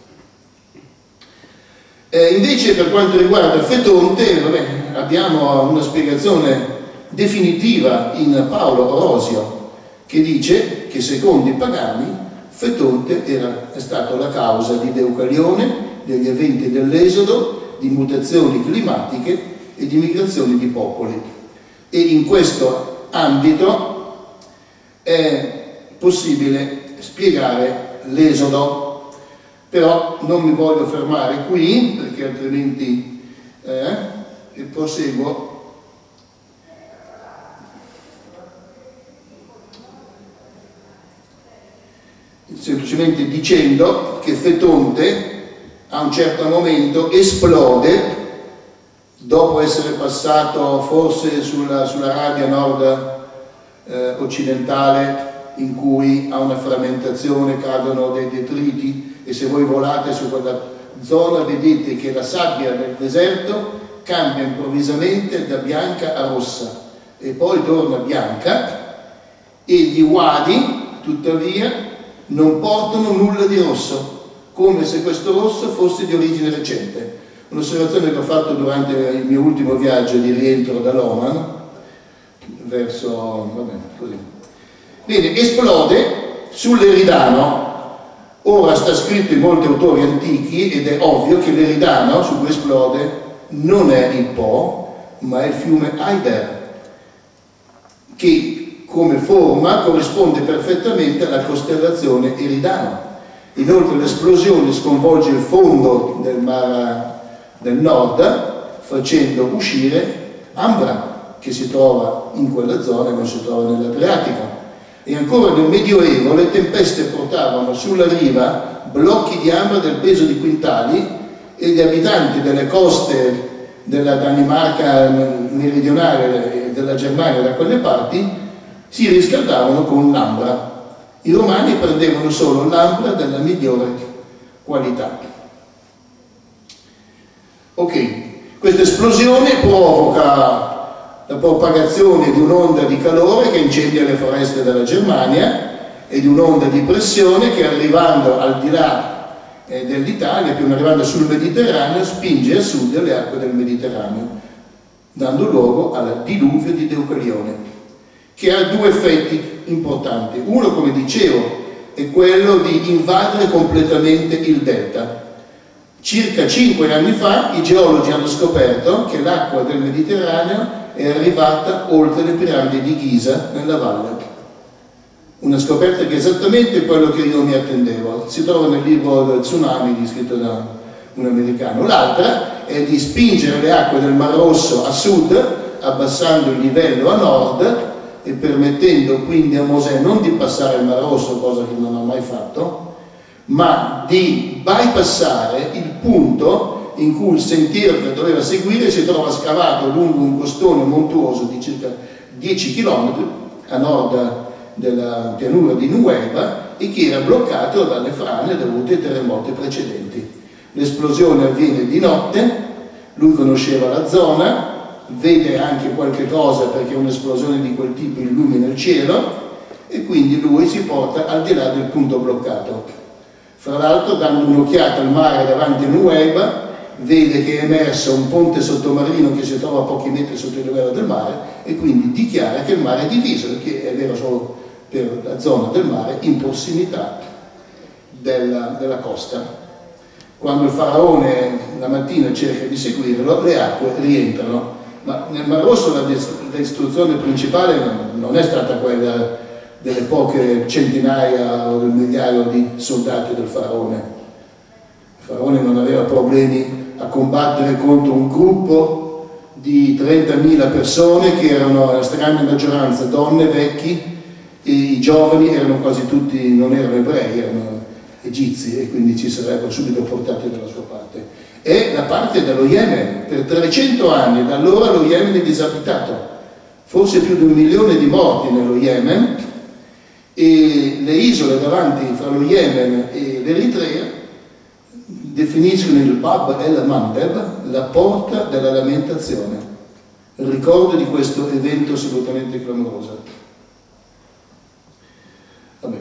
Invece per quanto riguarda Fetonte, abbiamo una spiegazione definitiva in Paolo Orosio, che dice che secondo i pagani Fetonte è stato la causa di Deucalione, degli eventi dell'Esodo, di mutazioni climatiche e di migrazioni di popoli. E in questo ambito è possibile spiegare l'Esodo. Però non mi voglio fermare qui, perché altrimenti proseguo. Semplicemente dicendo che Fetonte a un certo momento esplode, dopo essere passato forse sull'Arabia nord occidentale, in cui ha una frammentazione, cadono dei detriti, e se voi volate su quella zona vedete che la sabbia del deserto cambia improvvisamente da bianca a rossa e poi torna bianca, e gli wadi tuttavia non portano nulla di rosso, come se questo rosso fosse di origine recente. Un'osservazione che ho fatto durante il mio ultimo viaggio di rientro dall'Oman, verso, così. Bene, esplode sull'Eridano. Ora sta scritto in molti autori antichi, ed è ovvio che l'Eridano su cui esplode non è il Po, ma è il fiume Eider, che come forma corrisponde perfettamente alla costellazione Eridano. Inoltre l'esplosione sconvolge il fondo del Mar del Nord, facendo uscire Ambra, che si trova in quella zona e non si trova nell'Adriatico. E ancora nel Medioevo le tempeste portavano sulla riva blocchi di ambra del peso di quintali, e gli abitanti delle coste della Danimarca meridionale e della Germania, da quelle parti, si riscaldavano con l'ambra. I romani prendevano solo l'ambra della migliore qualità. Ok, questa esplosione provoca la propagazione di un'onda di calore che incendia le foreste della Germania e di un'onda di pressione che, arrivando al di là dell'Italia, più arrivando sul Mediterraneo, spinge a sud le acque del Mediterraneo, dando luogo al diluvio di Deucalione, che ha due effetti importanti. Uno, come dicevo, è quello di invadere completamente il delta. Circa 5 anni fa i geologi hanno scoperto che l'acqua del Mediterraneo è arrivata oltre le piramidi di Giza nella valle. Una scoperta che è esattamente quello che io mi attendevo. Si trova nel libro del tsunami scritto da un americano. L'altra è di spingere le acque del Mar Rosso a sud, abbassando il livello a nord e permettendo quindi a Mosè non di passare il Mar Rosso, cosa che non ha mai fatto, ma di bypassare il punto in cui il sentiero che doveva seguire si trova scavato lungo un costone montuoso di circa 10 km a nord della pianura di Nueva e che era bloccato dalle frane dovute ai terremoti precedenti. L'esplosione avviene di notte, lui conosceva la zona, vede anche qualche cosa perché un'esplosione di quel tipo illumina il cielo e quindi lui si porta al di là del punto bloccato. Fra l'altro, dando un'occhiata al mare davanti a Nueva, vede che è emerso un ponte sottomarino che si trova a pochi metri sotto il livello del mare e quindi dichiara che il mare è diviso, che è vero solo per la zona del mare in prossimità della costa. Quando il faraone la mattina cerca di seguirlo, le acque rientrano, ma nel Mar Rosso la distruzione principale non è stata quella delle poche centinaia o del migliaio di soldati del faraone. Il faraone non aveva problemi a combattere contro un gruppo di 30.000 persone che erano la stragrande maggioranza donne, vecchi, e i giovani erano quasi tutti, non erano ebrei, erano egizi e quindi ci sarebbero subito portati dalla sua parte. E la parte dello Yemen, per 300 anni, da allora lo Yemen è disabitato, forse più di 1 milione di morti nello Yemen, e le isole davanti fra lo Yemen e l'Eritrea definiscono il Bab el-Mandeb la porta della lamentazione, il ricordo di questo evento assolutamente clamoroso. Vabbè.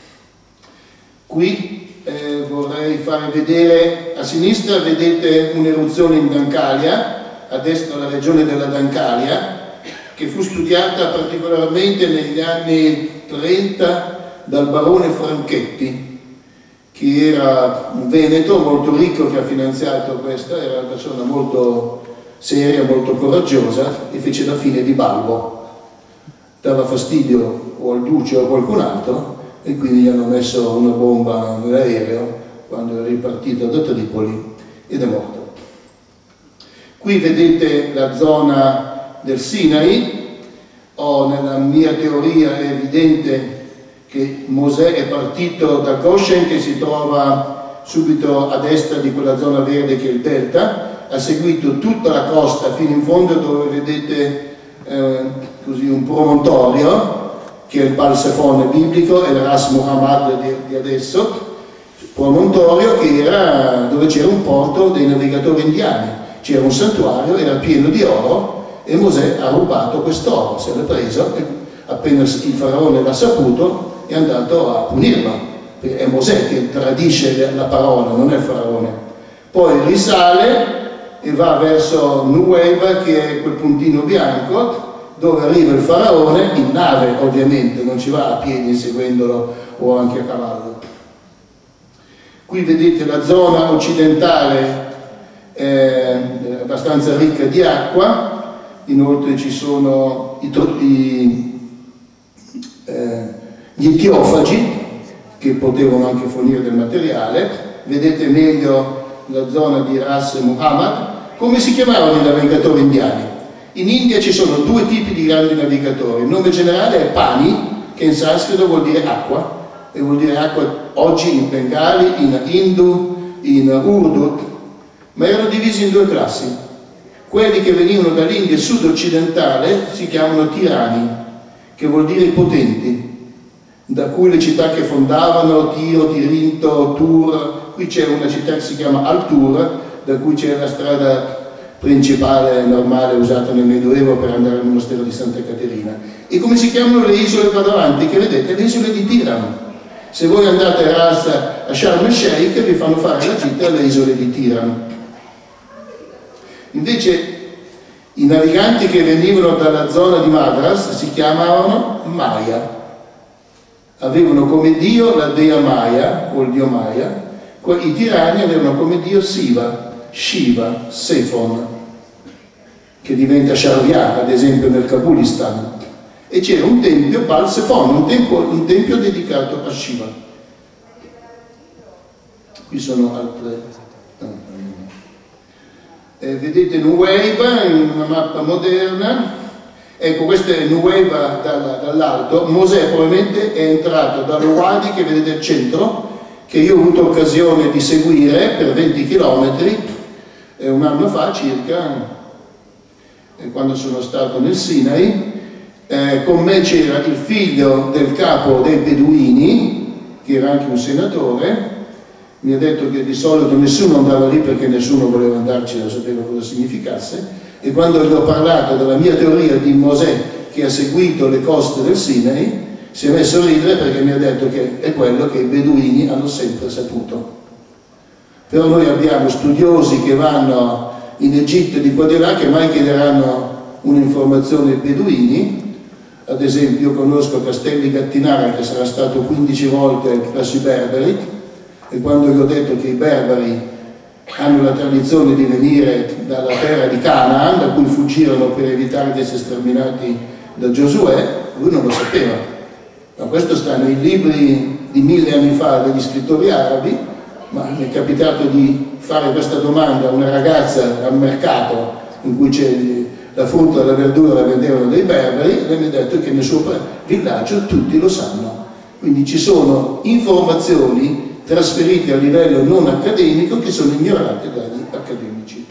Qui vorrei fare vedere, a sinistra vedete un'eruzione in Dancalia, a destra la regione della Dancalia, che fu studiata particolarmente negli anni 30 dal barone Franchetti, che era un veneto molto ricco che ha finanziato questa, era una persona molto seria, molto coraggiosa e fece la fine di Balbo. Dava fastidio o al duce o a qualcun altro e quindi gli hanno messo una bomba nell'aereo quando è ripartito da Tripoli ed è morto. Qui vedete la zona del Sinai. Nella mia teoria è evidente che Mosè è partito da Goshen, che si trova subito a destra di quella zona verde che è il delta, ha seguito tutta la costa fino in fondo dove vedete così un promontorio che è il Balsefone biblico e il Ras Muhammad di adesso, promontorio che era dove c'era un porto dei navigatori indiani, c'era un santuario, era pieno di oro e Mosè ha rubato quest'oro, se l'è preso e appena il faraone l'ha saputo è andato a punirlo, perché è Mosè che tradisce la parola, non è il faraone. Poi risale e va verso Nueva, che è quel puntino bianco dove arriva il faraone in nave, ovviamente non ci va a piedi inseguendolo o anche a cavallo. Qui vedete la zona occidentale abbastanza ricca di acqua. Inoltre ci sono gli etiofagi che potevano anche fornire del materiale. Vedete meglio la zona di Ras Muhammad. Come si chiamavano i navigatori indiani? In India ci sono 2 tipi di grandi navigatori. Il nome generale è Pani, che in sanscrito vuol dire acqua, e vuol dire acqua oggi in Bengali, in Hindu, in Urdu, ma erano divisi in 2 classi. Quelli che venivano dall'India sud-occidentale si chiamano tirani, che vuol dire potenti, da cui le città che fondavano, Tiro, Tirinto, Tur. Qui c'è una città che si chiama Al-Tur, da cui c'è la strada principale normale usato nel Medioevo per andare al monastero di Santa Caterina. E come si chiamano le isole qua davanti, che vedete? Le isole di Tiram. Se voi andate a Ras, a Sharm el Sheikh, vi fanno fare la gita alle isole di Tiram. Invece i naviganti che venivano dalla zona di Madras si chiamavano Maya, avevano come dio la dea Maya o il dio Maya. I tirani avevano come dio Shiva, Sephon, che diventa Sharvya, ad esempio nel Kabulistan, e c'era un tempio, Baal Sephon, un tempio dedicato a Shiva. Qui sono altre. Vedete Nuweiba in una mappa moderna. Ecco, questa è Nuweiba dall'alto. Mosè probabilmente è entrato dallo Wadi che vedete al centro, che io ho avuto occasione di seguire per 20 km un anno fa circa, quando sono stato nel Sinai. Con me c'era il figlio del capo dei Beduini, che era anche un senatore. Mi ha detto che di solito nessuno andava lì perché nessuno voleva andarci, non sapeva cosa significasse, e quando gli ho parlato della mia teoria di Mosè che ha seguito le coste del Sinai, si è messo a ridere perché mi ha detto che è quello che i Beduini hanno sempre saputo. Però noi abbiamo studiosi che vanno in Egitto di qua e di là che mai chiederanno un'informazione ai Beduini. Ad esempio conosco Castelli Gattinara, che sarà stato 15 volte presso i Berberi, e quando gli ho detto che i Berberi hanno la tradizione di venire dalla terra di Canaan, da cui fuggirono per evitare di essere sterminati da Giosuè, lui non lo sapeva. Ma questo sta nei libri di 1000 anni fa degli scrittori arabi, ma mi è capitato di fare questa domanda a una ragazza al mercato in cui c'è la frutta e la verdura la vendevano dei berberi, e lei mi ha detto che nel suo villaggio tutti lo sanno. Quindi ci sono informazioni trasferite a livello non accademico che sono ignorate dagli accademici.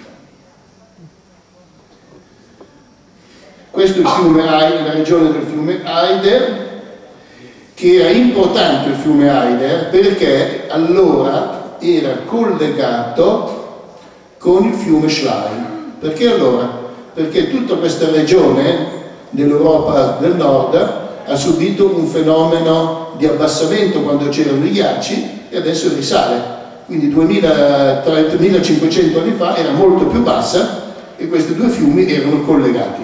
Questo è il fiume Eider, la regione del fiume Eider, che era importante il fiume Eider perché allora era collegato con il fiume Schlein. Perché allora? Perché tutta questa regione dell'Europa del Nord ha subito un fenomeno di abbassamento quando c'erano i ghiacci e adesso risale. Quindi 2500 anni fa era molto più bassa e questi due fiumi erano collegati.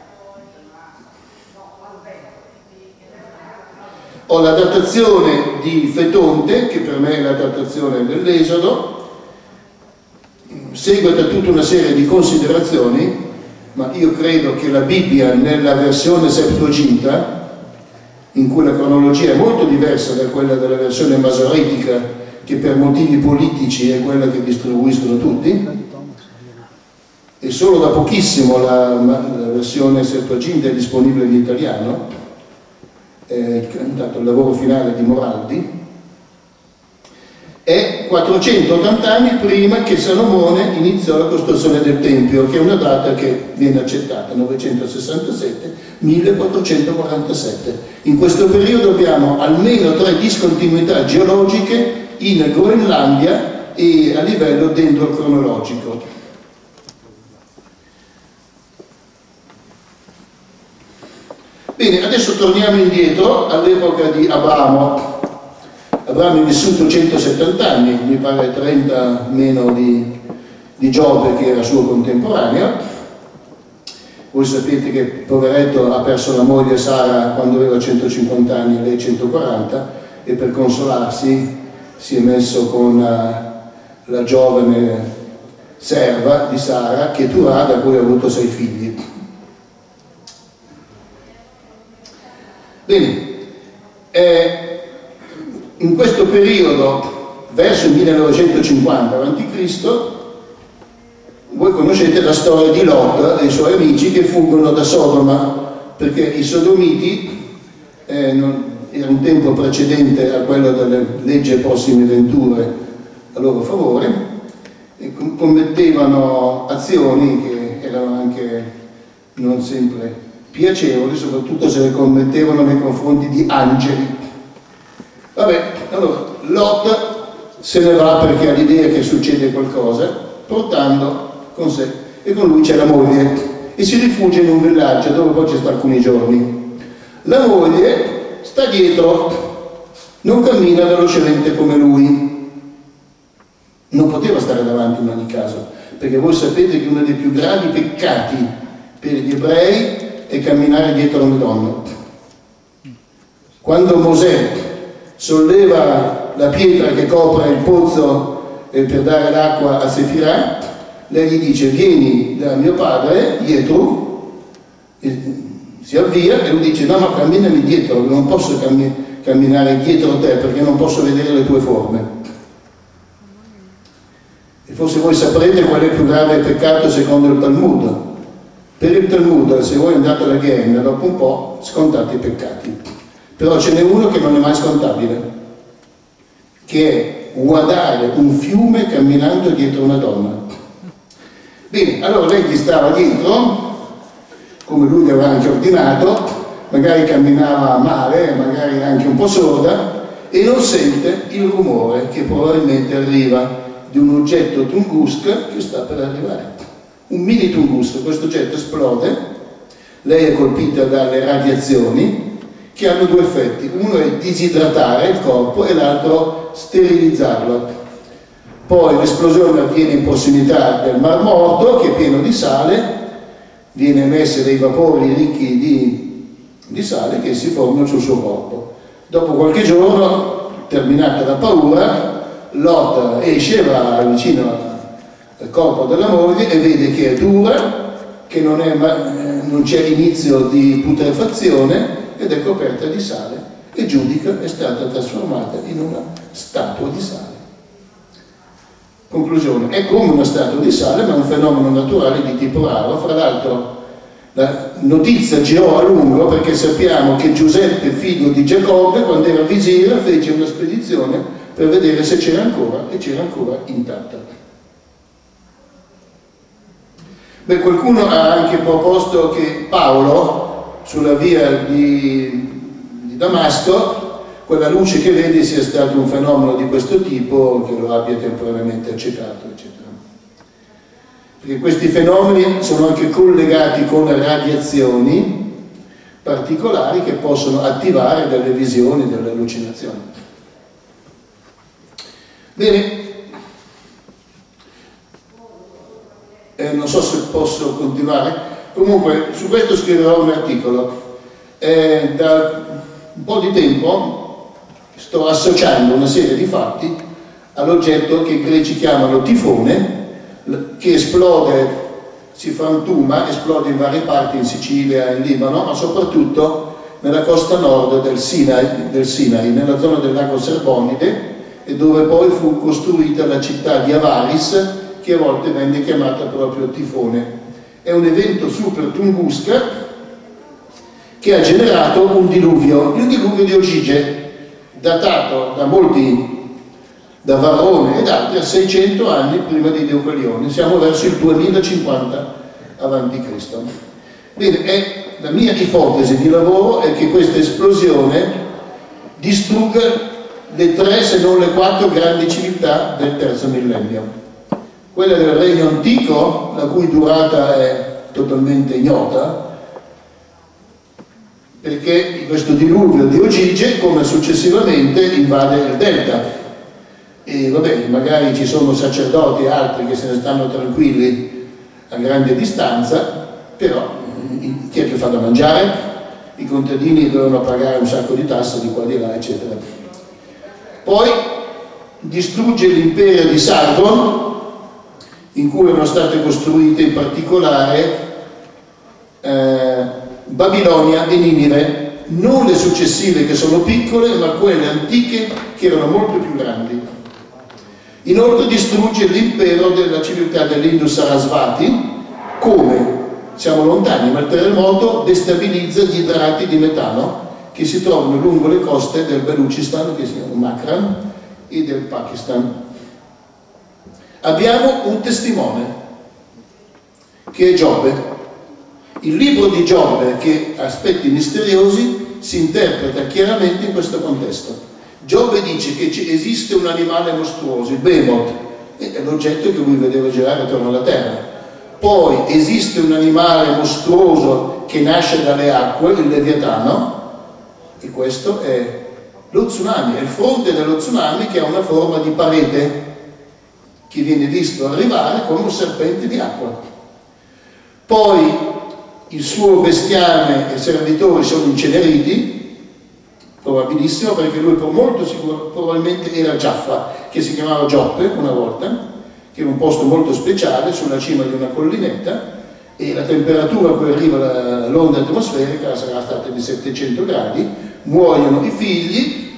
Ho la datazione di Fetonte, che per me è la datazione dell'Esodo, seguita tutta una serie di considerazioni, ma io credo che la Bibbia nella versione Septuaginta, in cui la cronologia è molto diversa da quella della versione masoretica, che per motivi politici è quella che distribuiscono tutti, e solo da pochissimo la versione Septuaginta è disponibile in italiano, dato il lavoro finale di Moraldi, è 480 anni prima che Salomone iniziò la costruzione del Tempio, che è una data che viene accettata, 967-1447. In questo periodo abbiamo almeno 3 discontinuità geologiche in Groenlandia e a livello dendrocronologico. Bene, adesso torniamo indietro all'epoca di Abramo. Abramo è vissuto 170 anni, mi pare 30 meno di Giobbe, che era suo contemporaneo. Voi sapete che poveretto ha perso la moglie Sara quando aveva 150 anni e lei 140, e per consolarsi si è messo con la giovane serva di Sara, Keturah, da cui ha avuto 6 figli. Bene, in questo periodo, verso il 1950 a.C., voi conoscete la storia di Lot e i suoi amici che fuggono da Sodoma, perché i sodomiti, era un tempo precedente a quello delle leggi e prossime venture a loro favore, e commettevano azioni che erano anche non sempre piacevoli, soprattutto se le commettevano nei confronti di angeli. Vabbè, allora Lot se ne va perché ha l'idea che succede qualcosa, portando con sé e con lui c'è la moglie e si rifugia in un villaggio dove poi ci sta alcuni giorni. La moglie sta dietro, non cammina velocemente come lui, non poteva stare davanti in ogni caso, perché voi sapete che uno dei più gravi peccati per gli ebrei è camminare dietro una donna. Quando Mosè solleva la pietra che copre il pozzo per dare l'acqua a Sefirah, lei gli dice: vieni da mio padre, Yetro, si avvia e lui dice: no, ma camminami dietro, non posso camminare dietro te perché non posso vedere le tue forme. E forse voi saprete qual è il più grave peccato secondo il Talmud. Per il Talmud, se voi andate alla Gehenna, dopo un po' scontate i peccati. Però ce n'è uno che non è mai scontabile, che è guardare un fiume camminando dietro una donna. Bene, allora lei gli stava dietro, come lui gli aveva anche ordinato, magari camminava male, magari anche un po' sorda, e non sente il rumore che probabilmente arriva di un oggetto Tunguska che sta per arrivare. Un mini Tunguska, questo oggetto esplode, lei è colpita dalle radiazioni che hanno due effetti: uno è disidratare il corpo e l'altro sterilizzarlo. Poi l'esplosione avviene in prossimità del Mar Morto, che è pieno di sale, viene emesse dei vapori ricchi di sale che si formano sul suo corpo. Dopo qualche giorno, terminata la paura, Lot esce, va vicino al corpo della moglie e vede che è dura, che non c'è inizio di putrefazione ed è coperta di sale, e giudica è stata trasformata in una statua di sale. Conclusione: è come una statua di sale, ma un fenomeno naturale di tipo raro. Fra l'altro la notizia girò a lungo, perché sappiamo che Giuseppe, figlio di Giacobbe, quando era visire fece una spedizione per vedere se c'era ancora, e c'era ancora intatta. Beh, qualcuno ha anche proposto che Paolo, sulla via di Damasco, quella luce che vede sia stato un fenomeno di questo tipo che lo abbia temporaneamente accecato, eccetera. Perché questi fenomeni sono anche collegati con radiazioni particolari che possono attivare delle visioni, delle allucinazioni. Bene, non so se posso continuare, comunque su questo scriverò un articolo. Da un po' di tempo sto associando una serie di fatti all'oggetto che i greci chiamano tifone, che esplode, si frantuma, esplode in varie parti, in Sicilia, in Libano, ma soprattutto nella costa nord del Sinai, nella zona del lago Serbonide, e dove poi fu costruita la città di Avaris, che a volte venne chiamata proprio tifone. È un evento super Tunguska che ha generato un diluvio, il diluvio di Ogige, datato da molti, da Varrone ed altri, a 600 anni prima di Deucalione. Siamo verso il 2050 avanti Cristo. Bene, la mia ipotesi di lavoro è che questa esplosione distrugga le 3 se non le 4 grandi civiltà del terzo millennio. Quella del Regno Antico, la cui durata è totalmente ignota, perché questo diluvio di Ogige, come successivamente, invade il delta. E vabbè, magari ci sono sacerdoti e altri che se ne stanno tranquilli a grande distanza, però chi è che fa da mangiare? I contadini devono pagare un sacco di tasse di qua di là, eccetera. Poi distrugge l'impero di Sargon, in cui erano state costruite in particolare Babilonia e Ninive, non le successive che sono piccole, ma quelle antiche che erano molto più grandi. Inoltre distrugge l'impero della civiltà dell'Indus-Sarasvati. Come? Siamo lontani, ma il terremoto destabilizza gli idrati di metano che si trovano lungo le coste del Belucistan, che si chiama Makran, e del Pakistan. Abbiamo un testimone, che è Giobbe. Il libro di Giobbe, che ha aspetti misteriosi, si interpreta chiaramente in questo contesto. Giobbe dice che esiste un animale mostruoso, il Behemoth, è l'oggetto che lui vedeva girare attorno alla terra. Poi esiste un animale mostruoso che nasce dalle acque, il Leviatano, e questo è lo tsunami, è il fronte dello tsunami, che ha una forma di parete che viene visto arrivare come un serpente di acqua. Poi il suo bestiame e servitori sono inceneriti, probabilissimo, perché lui molto sicuro probabilmente era Giaffa, che si chiamava Gioppe una volta, che era un posto molto speciale sulla cima di una collinetta, e la temperatura a cui arriva l'onda atmosferica sarà stata di 700 gradi, muoiono i figli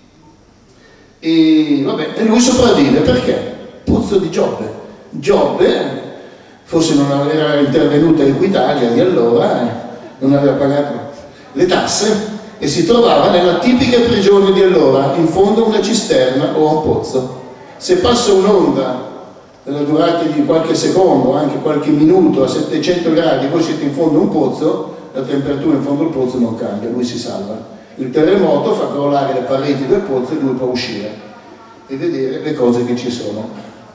e, vabbè, e lui sopravvive. Perché? Pozzo di Giobbe. Giobbe, forse non era intervenuta Equitalia di allora, non aveva pagato le tasse e si trovava nella tipica prigione di allora, in fondo a una cisterna o a un pozzo. Se passa un'onda della durata di qualche secondo, anche qualche minuto, a 700 gradi, voi siete in fondo a un pozzo, la temperatura in fondo al pozzo non cambia, lui si salva. Il terremoto fa crollare le pareti del pozzo e lui può uscire e vedere le cose che ci sono.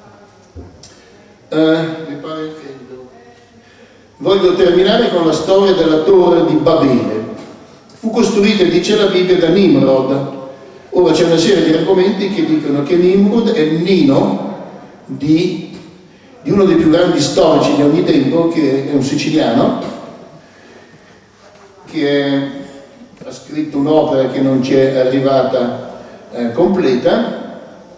Mi pare che... Voglio terminare con la storia della torre di Babele. Fu costruita, dice la Bibbia, da Nimrod. Ora c'è una serie di argomenti che dicono che Nimrod è il nino di uno dei più grandi storici di ogni tempo, che è un siciliano, che ha scritto un'opera che non ci è arrivata completa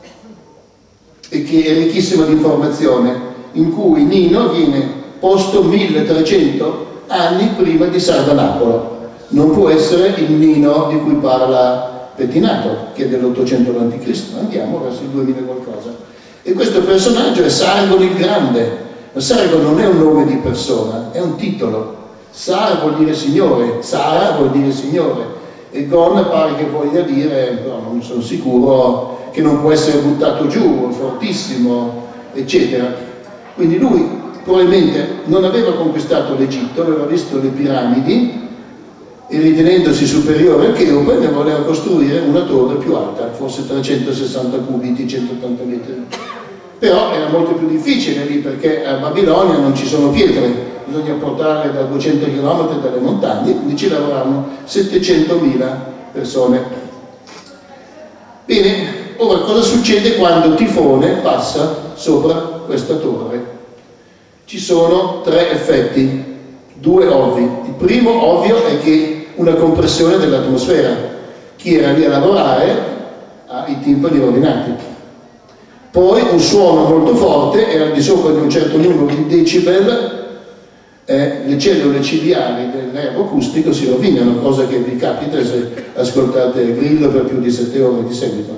e che è ricchissima di informazione, in cui Nino viene posto 1300 anni prima di Sardanapolo. Non può essere il Nino di cui parla Pettinato, che è dell'800 a.C., andiamo verso il 2000 qualcosa. E questo personaggio è Sargon il Grande. Ma Sargon non è un nome di persona, è un titolo. Sar vuol dire signore, Sara vuol dire signore, e Gon pare che voglia dire, però non sono sicuro, che non può essere buttato giù, fortissimo, eccetera. Quindi lui probabilmente non aveva conquistato l'Egitto, aveva visto le piramidi e, ritenendosi superiore a Cheope, ne voleva costruire una torre più alta, forse 360 cubiti, 180 metri. Però era molto più difficile lì, perché a Babilonia non ci sono pietre, bisogna portarle da 200 km dalle montagne, quindi ci lavoravano 700.000 persone. Bene, ora cosa succede quando Tifone passa sopra questa torre? Ci sono tre effetti, due ovvi. Il primo ovvio è che una compressione dell'atmosfera. Chi era lì a lavorare ha i timpani rovinati. Poi un suono molto forte, e al di sopra di un certo numero di decibel le cellule ciliari del nervo acustico si rovinano, cosa che vi capita se ascoltate il Grillo per più di 7 ore di seguito.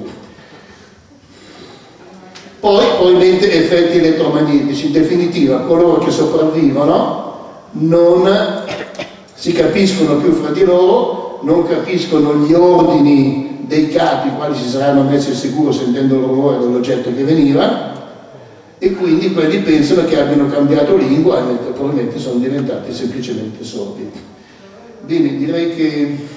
Poi probabilmente effetti elettromagnetici. In definitiva, coloro che sopravvivono non si capiscono più fra di loro, non capiscono gli ordini dei capi, quali si saranno messi al sicuro sentendo il rumore dell'oggetto che veniva, e quindi quelli pensano che abbiano cambiato lingua e probabilmente sono diventati semplicemente sordi. Bene, direi che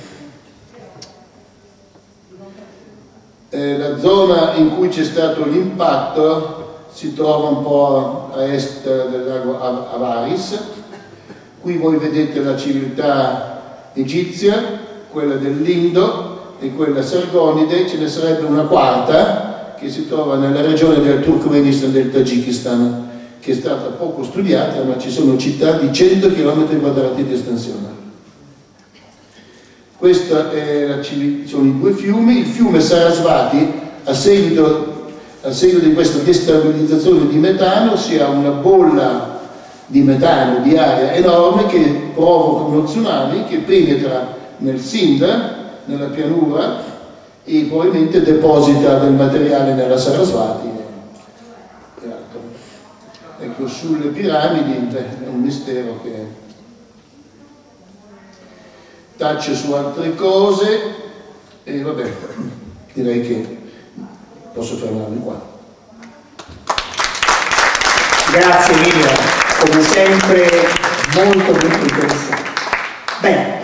la zona in cui c'è stato l'impatto si trova un po' a est del lago Avaris. Qui voi vedete la civiltà egizia, quella dell'Indo e quella sargonide. Ce ne sarebbe una quarta che si trova nella regione del Turkmenistan, del Tagikistan, che è stata poco studiata, ma ci sono città di 100 km² di estensione. Questi sono i due fiumi. Il fiume Sarasvati, a seguito di questa destabilizzazione di metano, si ha una bolla di metano, di aria enorme, che provoca uno tsunami che penetra nel Sindh, nella pianura, e probabilmente deposita del materiale nella Sarasvati. Ecco, sulle piramidi è un mistero che taccia su altre cose, e vabbè, direi che posso fermarmi qua. Grazie Emilio, come sempre molto interessante. Bene.